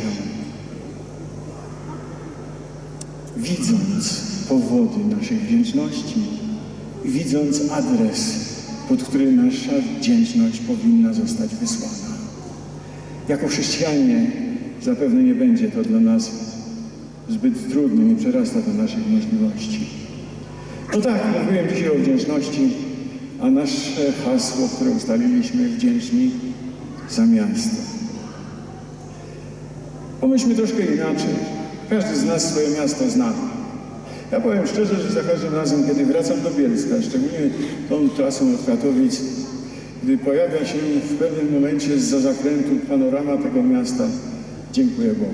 Widząc powody naszej wdzięczności i widząc adres, pod który nasza wdzięczność powinna zostać wysłana. Jako chrześcijanie zapewne nie będzie to dla nas zbyt trudne, nie przerasta to naszych możliwości. No tak, mówiłem dzisiaj o wdzięczności, a nasze hasło, które ustaliliśmy: wdzięczni za miasto. Pomyślmy troszkę inaczej. Każdy z nas swoje miasto zna. Ja powiem szczerze, że za każdym razem, kiedy wracam do Bielska, szczególnie tą trasą od Katowic, gdy pojawia się w pewnym momencie zza zakrętu panorama tego miasta, dziękuję Bogu.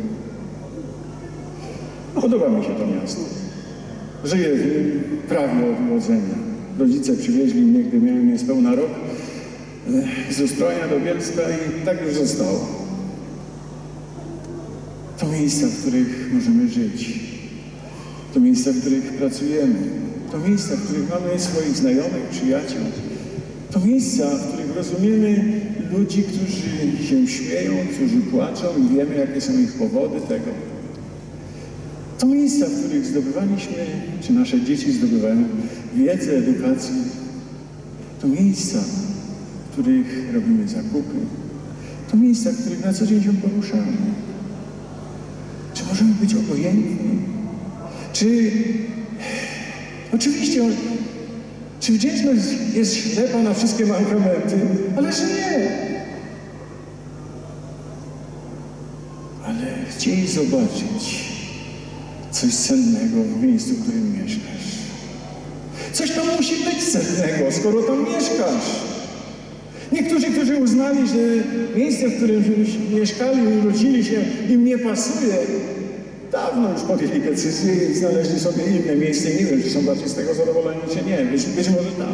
Podoba mi się to miasto. Żyję w nim prawie od urodzenia. Rodzice przywieźli mnie, gdy miałem niespełna rok, z Ustronia do Bielska i tak już zostało. To miejsca, w których możemy żyć. To miejsca, w których pracujemy. To miejsca, w których mamy swoich znajomych, przyjaciół. To miejsca, w których rozumiemy ludzi, którzy się śmieją, którzy płaczą i wiemy, jakie są ich powody tego. To miejsca, w których zdobywaliśmy, czy nasze dzieci zdobywają wiedzę, edukację. To miejsca, w których robimy zakupy. To miejsca, w których na co dzień się poruszamy. Czy możemy być obojętni? Czy... Oczywiście, czy wdzięczność jest ślepa na wszystkie mankamenty? Ależ nie! Ale chciej zobaczyć coś cennego w miejscu, w którym mieszkasz. Coś tam musi być cennego, skoro tam mieszkasz. Niektórzy, którzy uznali, że miejsce, w którym mieszkali i urodzili się, im nie pasuje, dawno już podjęli decyzję i znaleźli sobie inne miejsce. Nie wiem, czy są bardziej z tego zadowoleni, czy nie. Być, być może tam.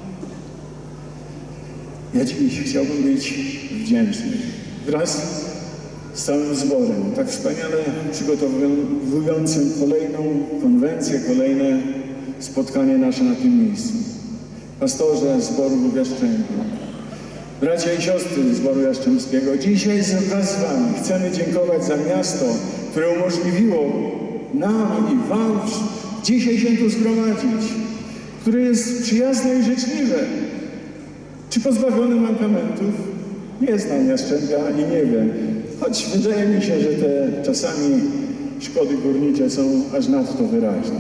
Ja dziś chciałbym być wdzięczny wraz z całym zborem, tak wspaniale przygotowującym kolejną konwencję, kolejne spotkanie nasze na tym miejscu. Pastorze zboru w Jastrzębiu, bracia i siostry zboru jastrzębskiego, dzisiaj wraz z wami chcemy dziękować za miasto, które umożliwiło nam i wam dzisiaj się tu zgromadzić, które jest przyjazne i życzliwe. Czy pozbawione mankamentów? Nie znam Jastrzębia i nie wiem. Choć wydaje mi się, że te czasami szkody górnicze są aż nadto wyraźne.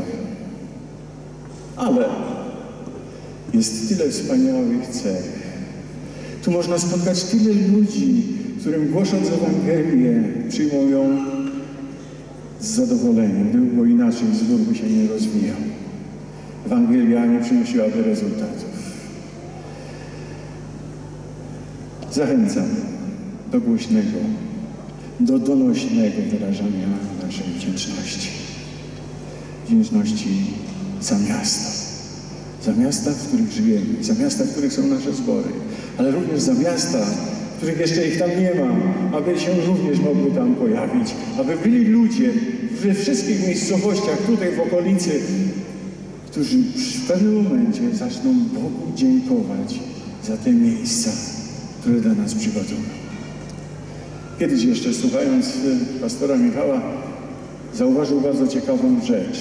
Ale jest tyle wspaniałych cech. Tu można spotkać tyle ludzi, którym głosząc Ewangelię przyjmą ją z zadowoleniem. Gdyby było inaczej, zbór by się nie rozwijał. Ewangelia nie przynosiłaby rezultatów. Zachęcam do głośnego, do donośnego wyrażania naszej wdzięczności. Wdzięczności za miasta. Za miasta, w których żyjemy, za miasta, w których są nasze zbory, ale również za miasta, w których jeszcze ich tam nie ma, aby się również mogły tam pojawić, aby byli ludzie we wszystkich miejscowościach tutaj w okolicy, którzy w pewnym momencie zaczną Bogu dziękować za te miejsca, które dla nas przygotował. Kiedyś jeszcze, słuchając pastora Michała, zauważył bardzo ciekawą rzecz,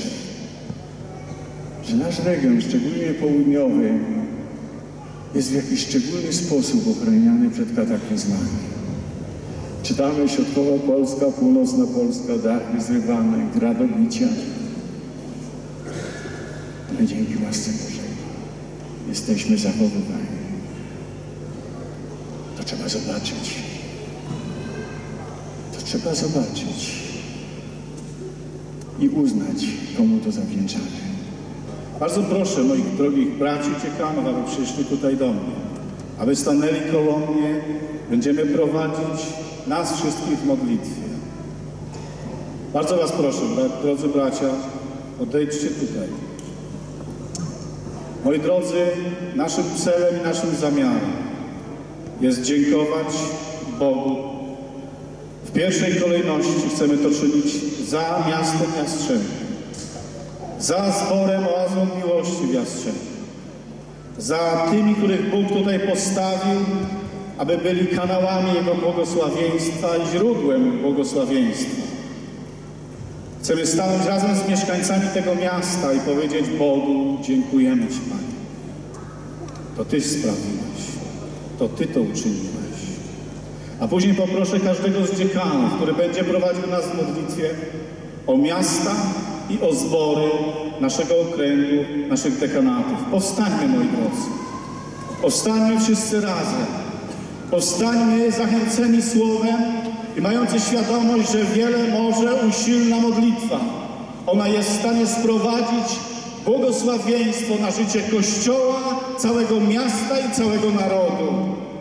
że nasz region, szczególnie południowy, jest w jakiś szczególny sposób ochroniany przed kataklizmami. Czytamy środkowa Polska, północna Polska, dachy zrywane, gradobicia. Ale dzięki łasce Bożej jesteśmy zachowywani. To trzeba zobaczyć. To trzeba zobaczyć i uznać, komu to zawdzięczamy. Bardzo proszę moich drogich braci dziekanów, aby przyszli tutaj do mnie, aby stanęli koło mnie. Będziemy prowadzić nas wszystkich w modlitwie. Bardzo was proszę, drodzy bracia, odejdźcie tutaj. Moi drodzy, naszym celem i naszym zamiarem jest dziękować Bogu. W pierwszej kolejności chcemy to czynić za miastem Jastrzębie, za zborem Oazą Miłości w Jastrzębiu, za tymi, których Bóg tutaj postawił, aby byli kanałami Jego błogosławieństwa i źródłem błogosławieństwa. Chcemy stanąć razem z mieszkańcami tego miasta i powiedzieć Bogu: dziękujemy Ci, Panie. To Tyś sprawiłeś, to Ty to uczyniłeś. A później poproszę każdego z dziekanów, który będzie prowadził nas w modlitwie, o miasta i o zbory naszego okręgu, naszych dekanatów. Powstańmy, moi drodzy. Powstańmy wszyscy razem. Powstańmy zachęceni słowem i mający świadomość, że wiele może usilna modlitwa. Ona jest w stanie sprowadzić błogosławieństwo na życie Kościoła, całego miasta i całego narodu.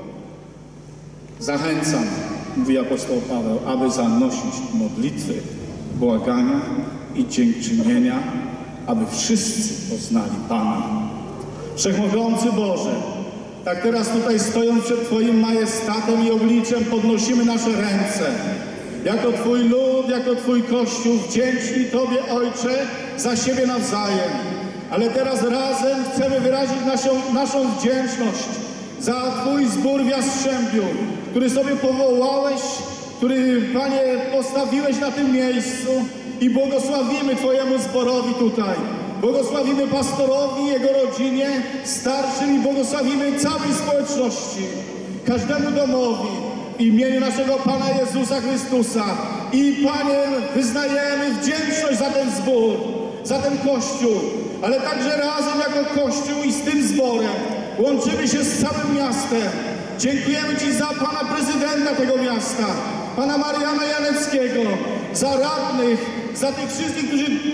Zachęcam, mówi apostoł Paweł, aby zanosić modlitwy, błagania i dziękczynienia, aby wszyscy poznali Pana. Wszechmogący Boże, tak teraz tutaj stojąc przed Twoim majestatem i obliczem podnosimy nasze ręce. Jako Twój lud, jako Twój Kościół wdzięczni Tobie, Ojcze, za siebie nawzajem. Ale teraz razem chcemy wyrazić naszą, naszą wdzięczność za Twój zbór w Jastrzębiu, który sobie powołałeś, który, Panie, postawiłeś na tym miejscu i błogosławimy Twojemu zborowi tutaj. Błogosławimy pastorowi, jego rodzinie, starszym i błogosławimy całej społeczności, każdemu domowi w imieniu naszego Pana Jezusa Chrystusa. I Panie, wyznajemy wdzięczność za ten zbór, za ten Kościół, ale także razem jako Kościół i z tym zborem łączymy się z całym miastem. Dziękujemy Ci za Pana Prezydenta tego miasta, Pana Mariana Janeckiego, za radnych, za tych wszystkich, którzy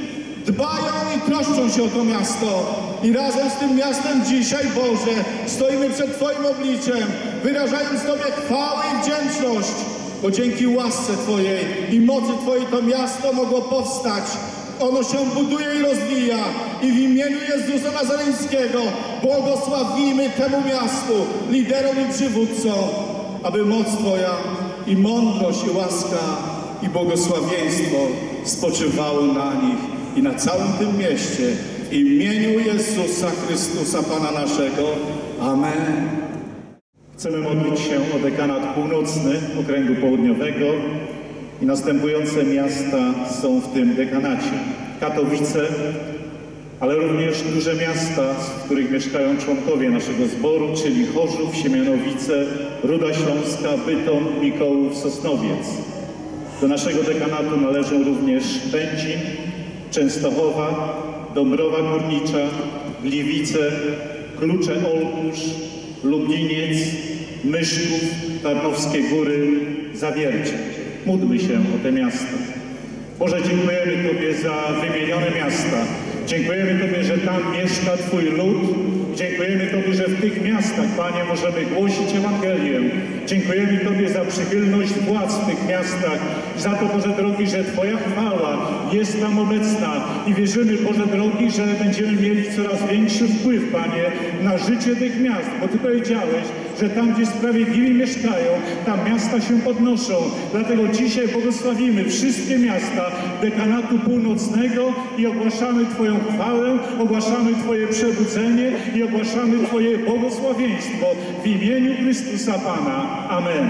dbają i troszczą się o to miasto. I razem z tym miastem dzisiaj, Boże, stoimy przed Twoim obliczem, wyrażając Tobie chwałę i wdzięczność, bo dzięki łasce Twojej i mocy Twojej to miasto mogło powstać. Ono się buduje i rozwija i w imieniu Jezusa Nazareńskiego błogosławimy temu miastu, liderom i przywódcom, aby moc Twoja i mądrość i łaska i błogosławieństwo spoczywały na nich i na całym tym mieście. W imieniu Jezusa Chrystusa, Pana naszego. Amen. Chcemy modlić się o dekanat północny Okręgu Południowego i następujące miasta są w tym dekanacie. Katowice, ale również duże miasta, w których mieszkają członkowie naszego zboru, czyli Chorzów, Siemianowice, Ruda Śląska, Bytom, Mikołów, Sosnowiec. Do naszego dekanatu należą również Będzin, Częstochowa, Dąbrowa Górnicza, Gliwice, Klucze-Olkusz, Lubliniec, Myszków, Tarnowskie Góry, Zawiercie. Módlmy się o te miasta. Boże, dziękujemy Tobie za wymienione miasta. Dziękujemy Tobie, że tam mieszka Twój lud. Dziękujemy Tobie, że w tych miastach, Panie, możemy głosić Ewangelię. Dziękujemy Tobie za przychylność władz w tych miastach. Za to, Boże drogi, że Twoja chwała jest tam obecna. I wierzymy, Boże drogi, że będziemy mieli coraz większy wpływ, Panie, na życie tych miast. Bo Ty powiedziałeś, że tam, gdzie sprawiedliwi mieszkają, tam miasta się podnoszą. Dlatego dzisiaj błogosławimy wszystkie miasta dekanatu północnego i ogłaszamy Twoją chwałę, ogłaszamy Twoje przebudzenie i ogłaszamy Twoje błogosławieństwo w imieniu Chrystusa Pana. Amen.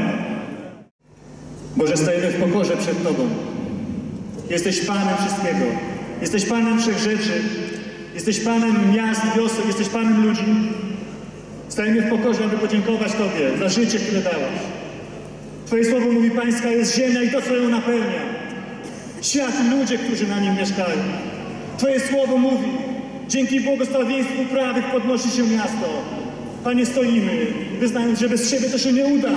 Boże, stajemy w pokorze przed Tobą. Jesteś Panem wszystkiego. Jesteś Panem wszech rzeczy. Jesteś Panem miast, wiosek. Jesteś Panem ludzi. Stajemy w pokorze, aby podziękować Tobie za życie, które dałeś. Twoje słowo mówi, Pańska jest ziemia i to, co ją napełnia. Świat i ludzie, którzy na nim mieszkają. Twoje słowo mówi, dzięki błogosławieństwu prawych podnosi się miasto. Panie, stoimy, wyznając, że bez Ciebie to się nie uda.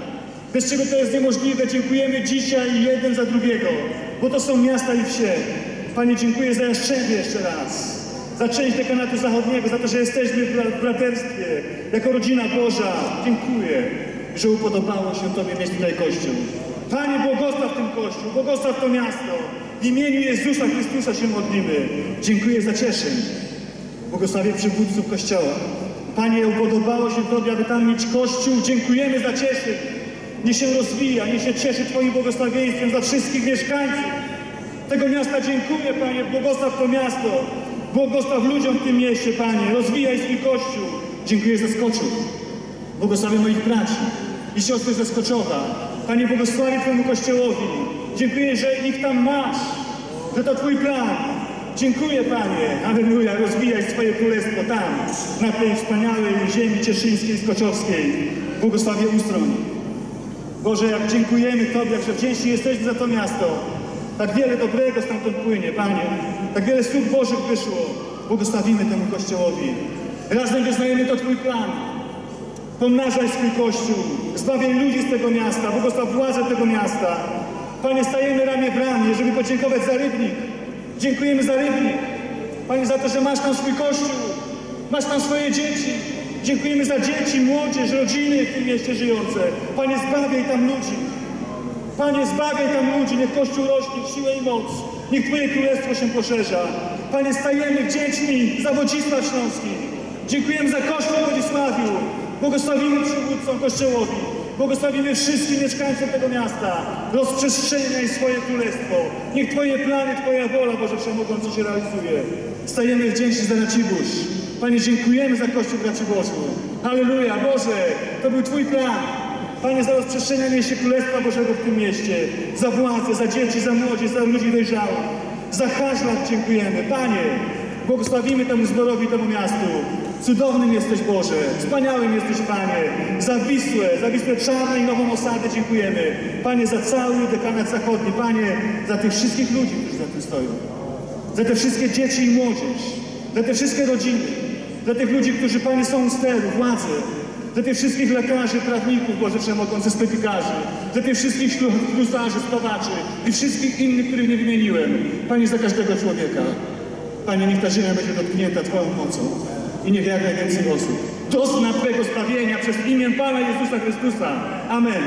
Bez Ciebie to jest niemożliwe. Dziękujemy dzisiaj jeden za drugiego, bo to są miasta i wsie. Panie, dziękuję za Jastrzębie jeszcze raz. Za część dekanatu zachodniego, za to, że jesteśmy w braterstwie, jako rodzina Boża. Dziękuję, że upodobało się Tobie mieć tutaj Kościół. Panie, błogosław ten Kościół, błogosław to miasto. W imieniu Jezusa Chrystusa się modlimy. Dziękuję za Cieszyn. Błogosławię przywódców Kościoła. Panie, upodobało się Tobie, aby tam mieć Kościół. Dziękujemy za Cieszyn. Niech się rozwija, niech się cieszy Twoim błogosławieństwem za wszystkich mieszkańców tego miasta. Dziękuję, Panie, błogosław to miasto. Błogosław ludziom w tym mieście, Panie. Rozwijaj swój Kościół. Dziękuję za Skoczów. Błogosławię moich braci i siostry ze Skoczowa. Panie, błogosławię Twojemu Kościołowi. Dziękuję, że ich tam masz, że to Twój plan. Dziękuję, Panie. Alleluja. Rozwijaj swoje królestwo tam, na tej wspaniałej ziemi cieszyńskiej, skoczowskiej. Błogosławię Ustroń. Boże, jak dziękujemy Tobie, jak że wdzięczni jesteśmy za to miasto. Tak wiele dobrego stamtąd płynie, Panie. Tak wiele słów Bożych wyszło. Błogosławimy temu Kościołowi. Razem wyznajemy to Twój plan. Pomnażaj swój Kościół. Zbawiaj ludzi z tego miasta. Błogosław władzę tego miasta. Panie, stajemy ramię w ramię, żeby podziękować za Rybnik. Dziękujemy za Rybnik. Panie, za to, że masz tam swój Kościół. Masz tam swoje dzieci. Dziękujemy za dzieci, młodzież, rodziny w tym mieście żyjące. Panie, zbawiaj tam ludzi. Panie, zbawiaj tam ludzi. Niech Kościół rośnie w siłę i moc. Niech Twoje królestwo się poszerza. Panie, stajemy wdzięczni za Wodzisław Śląski. Dziękujemy za Kościół w Wodzisławiu. Błogosławimy przywódcom Kościołowi. Błogosławimy wszystkim mieszkańcom tego miasta. Rozprzestrzeniaj swoje królestwo. Niech Twoje plany, Twoja wola, Boże Wszechmogący, się realizuje. Stajemy wdzięczni za Racibórz. Panie, dziękujemy za Kościół w Raciborzu. Halleluja, Boże, to był Twój plan. Panie, za rozprzestrzenianie się Królestwa Bożego w tym mieście. Za władzę, za dzieci, za młodzież, za ludzi dojrzałych. Za Hażlak dziękujemy. Panie, błogosławimy temu zborowi, temu miastu. Cudownym jesteś, Boże, wspaniałym jesteś, Panie. Za Wisłę, za Wisłę Czarną i Nową Osadę dziękujemy. Panie, za cały dekanat zachodni. Panie, za tych wszystkich ludzi, którzy za tym stoją. Za te wszystkie dzieci i młodzież. Za te wszystkie rodziny. Za tych ludzi, którzy, Panie, są u steru, władzy. Za tych wszystkich lekarzy, prawników, Boże Wszechmogący, sklepikarzy. Za tych wszystkich ślusarzy, spawaczy i wszystkich innych, których nie wymieniłem. Panie, za każdego człowieka. Panie, niech ta ziemia będzie dotknięta Twoją mocą i niech jak najwięcej osób dozna Twojego zbawienia przez imię Pana Jezusa Chrystusa. Amen.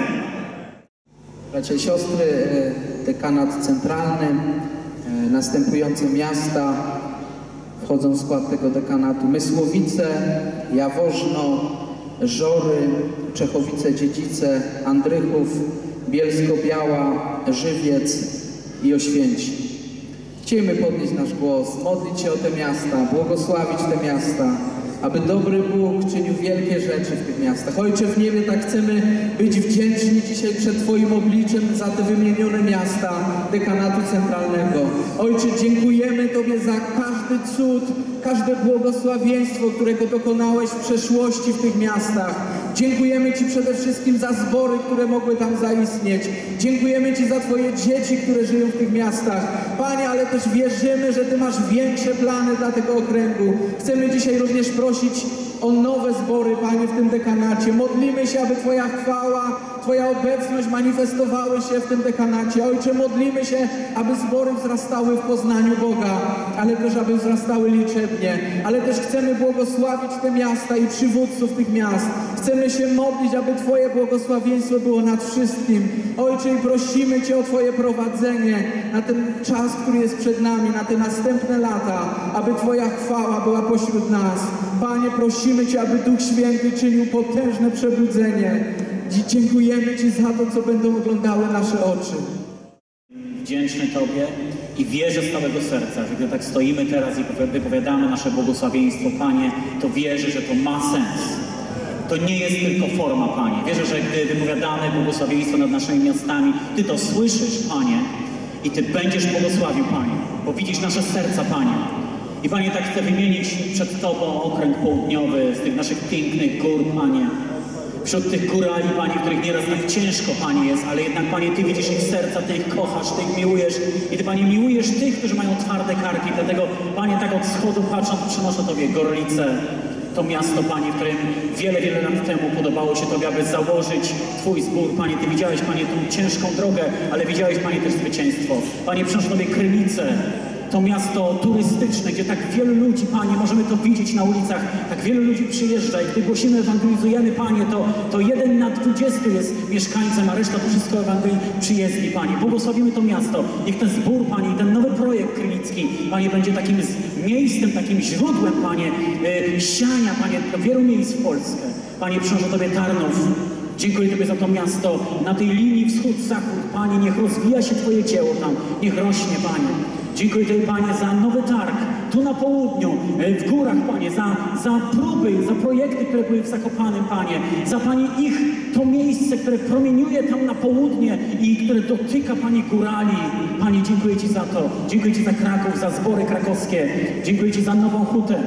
Bracia i siostry, dekanat centralny, następujące miasta wchodzą w skład tego dekanatu: Mysłowice, Jaworzno, Żory, Czechowice-Dziedzice, Andrychów, Bielsko-Biała, Żywiec i Oświęcim. Chcielibyśmy podnieść nasz głos, modlić się o te miasta, błogosławić te miasta, aby dobry Bóg czynił wielkie rzeczy w tych miastach. Ojcze w niebie, tak chcemy być wdzięczni dzisiaj przed Twoim obliczem za te wymienione miasta dekanatu centralnego. Ojcze, dziękujemy Tobie za każdy cud, każde błogosławieństwo, którego dokonałeś w przeszłości w tych miastach. Dziękujemy Ci przede wszystkim za zbory, które mogły tam zaistnieć. Dziękujemy Ci za Twoje dzieci, które żyją w tych miastach. Panie, ale też wierzymy, że Ty masz większe plany dla tego okręgu. Chcemy dzisiaj również prosić o nowe zbory, Panie, w tym dekanacie. Modlimy się, aby Twoja chwała, Twoja obecność manifestowały się w tym dekanacie. Ojcze, modlimy się, aby zbory wzrastały w poznaniu Boga, ale też, aby wzrastały liczebnie. Ale też chcemy błogosławić te miasta i przywódców tych miast. Chcemy się modlić, aby Twoje błogosławieństwo było nad wszystkim. Ojcze, i prosimy Cię o Twoje prowadzenie na ten czas, który jest przed nami, na te następne lata, aby Twoja chwała była pośród nas. Panie, prosimy Cię, aby Duch Święty czynił potężne przebudzenie. I dziękujemy Ci za to, co będą oglądały nasze oczy. Wdzięczny Tobie i wierzę z całego serca, że gdy tak stoimy teraz i wypowiadamy nasze błogosławieństwo, Panie, to wierzę, że to ma sens. To nie jest tylko forma, Panie. Wierzę, że gdy wypowiadamy błogosławieństwo nad naszymi miastami, Ty to słyszysz, Panie, i Ty będziesz błogosławił, Panie, bo widzisz nasze serca, Panie. I Panie, tak chcę wymienić przed Tobą okręg południowy z tych naszych pięknych gór, Panie. Wśród tych górali, Panie, których nieraz tak ciężko, Panie, jest, ale jednak, Panie, Ty widzisz ich serca, Ty ich kochasz, Ty ich miłujesz i Ty, Panie, miłujesz tych, którzy mają twarde karki. Dlatego, Panie, tak od wschodu patrząc, przynoszę Tobie Gorlice, to miasto, Panie, w którym wiele, wiele lat temu podobało się Tobie, aby założyć Twój zbór. Panie, Ty widziałeś, Panie, tą ciężką drogę, ale widziałeś, Panie, też zwycięstwo. Panie, przynoszę Tobie Krynice, to miasto turystyczne, gdzie tak wielu ludzi, Panie, możemy to widzieć na ulicach, tak wielu ludzi przyjeżdża i gdy głosimy, ewangelizujemy, Panie, to, to jeden na dwudziestu jest mieszkańcem, a reszta to wszystko ewangeli przyjezdni, Panie. Błogosławimy to miasto. Niech ten zbór, Panie, i ten nowy projekt krynicki, Panie, będzie takim miejscem, takim źródłem, Panie, yy, siania, Panie, do wielu miejsc w Polskę. Panie, przynoszę Tobie Tarnów. Dziękuję Tobie za to miasto. Na tej linii wschód-zachód, Panie, niech rozwija się Twoje dzieło tam, niech rośnie, Panie. Dziękuję Tobie, Panie, za nowy targ tu na południu, w górach, Panie, za, za próby, za projekty, które były w Zakopanem, Panie, za, Panie, ich to miejsce, które promieniuje tam na południe i które dotyka, Panie, górali. Panie, dziękuję Ci za to. Dziękuję Ci za Kraków, za zbory krakowskie. Dziękuję Ci za Nową Hutę.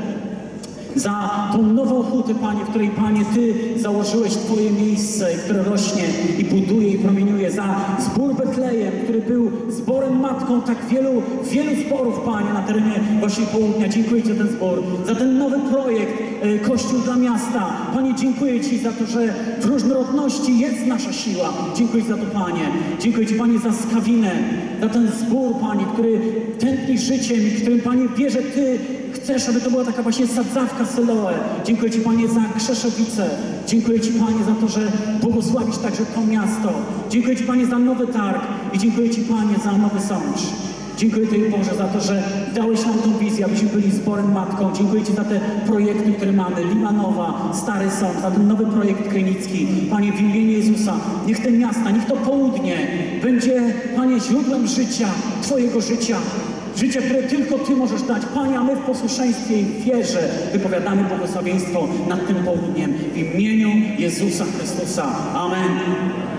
Za tą nową hutę, Panie, w której, Panie, Ty założyłeś Twoje miejsce, które rośnie i buduje i promieniuje. Za zbór Betlejem, który był zborem matką tak wielu, wielu zborów, Panie, na terenie właśnie południa. Dziękuję Ci za ten zbór, za ten nowy projekt e, Kościół dla miasta. Panie, dziękuję Ci za to, że w różnorodności jest nasza siła. Dziękuję Ci za to, Panie. Dziękuję Ci, Panie, za Skawinę, za ten zbór, Panie, który tętni życiem i którym, Panie, wie, że Ty chcesz, aby to była taka właśnie sadzawka Syloe. Dziękuję Ci, Panie, za Krzeszowice. Dziękuję Ci, Panie, za to, że błogosławisz także to miasto. Dziękuję Ci, Panie, za nowy targ i dziękuję Ci, Panie, za Nowy Sącz. Dziękuję Tobie, Boże, za to, że dałeś nam tą wizję, abyśmy byli zborem matką. Dziękuję Ci za te projekty, które mamy. Limanowa, Stary Sąd, za ten nowy projekt krynicki. Panie, w imieniu Jezusa, niech te miasta, niech to południe będzie, Panie, źródłem życia, Twojego życia. Życie, które tylko Ty możesz dać. Panie, a my w posłuszeństwie i wierze wypowiadamy błogosławieństwo nad tym południem. W imieniu Jezusa Chrystusa. Amen.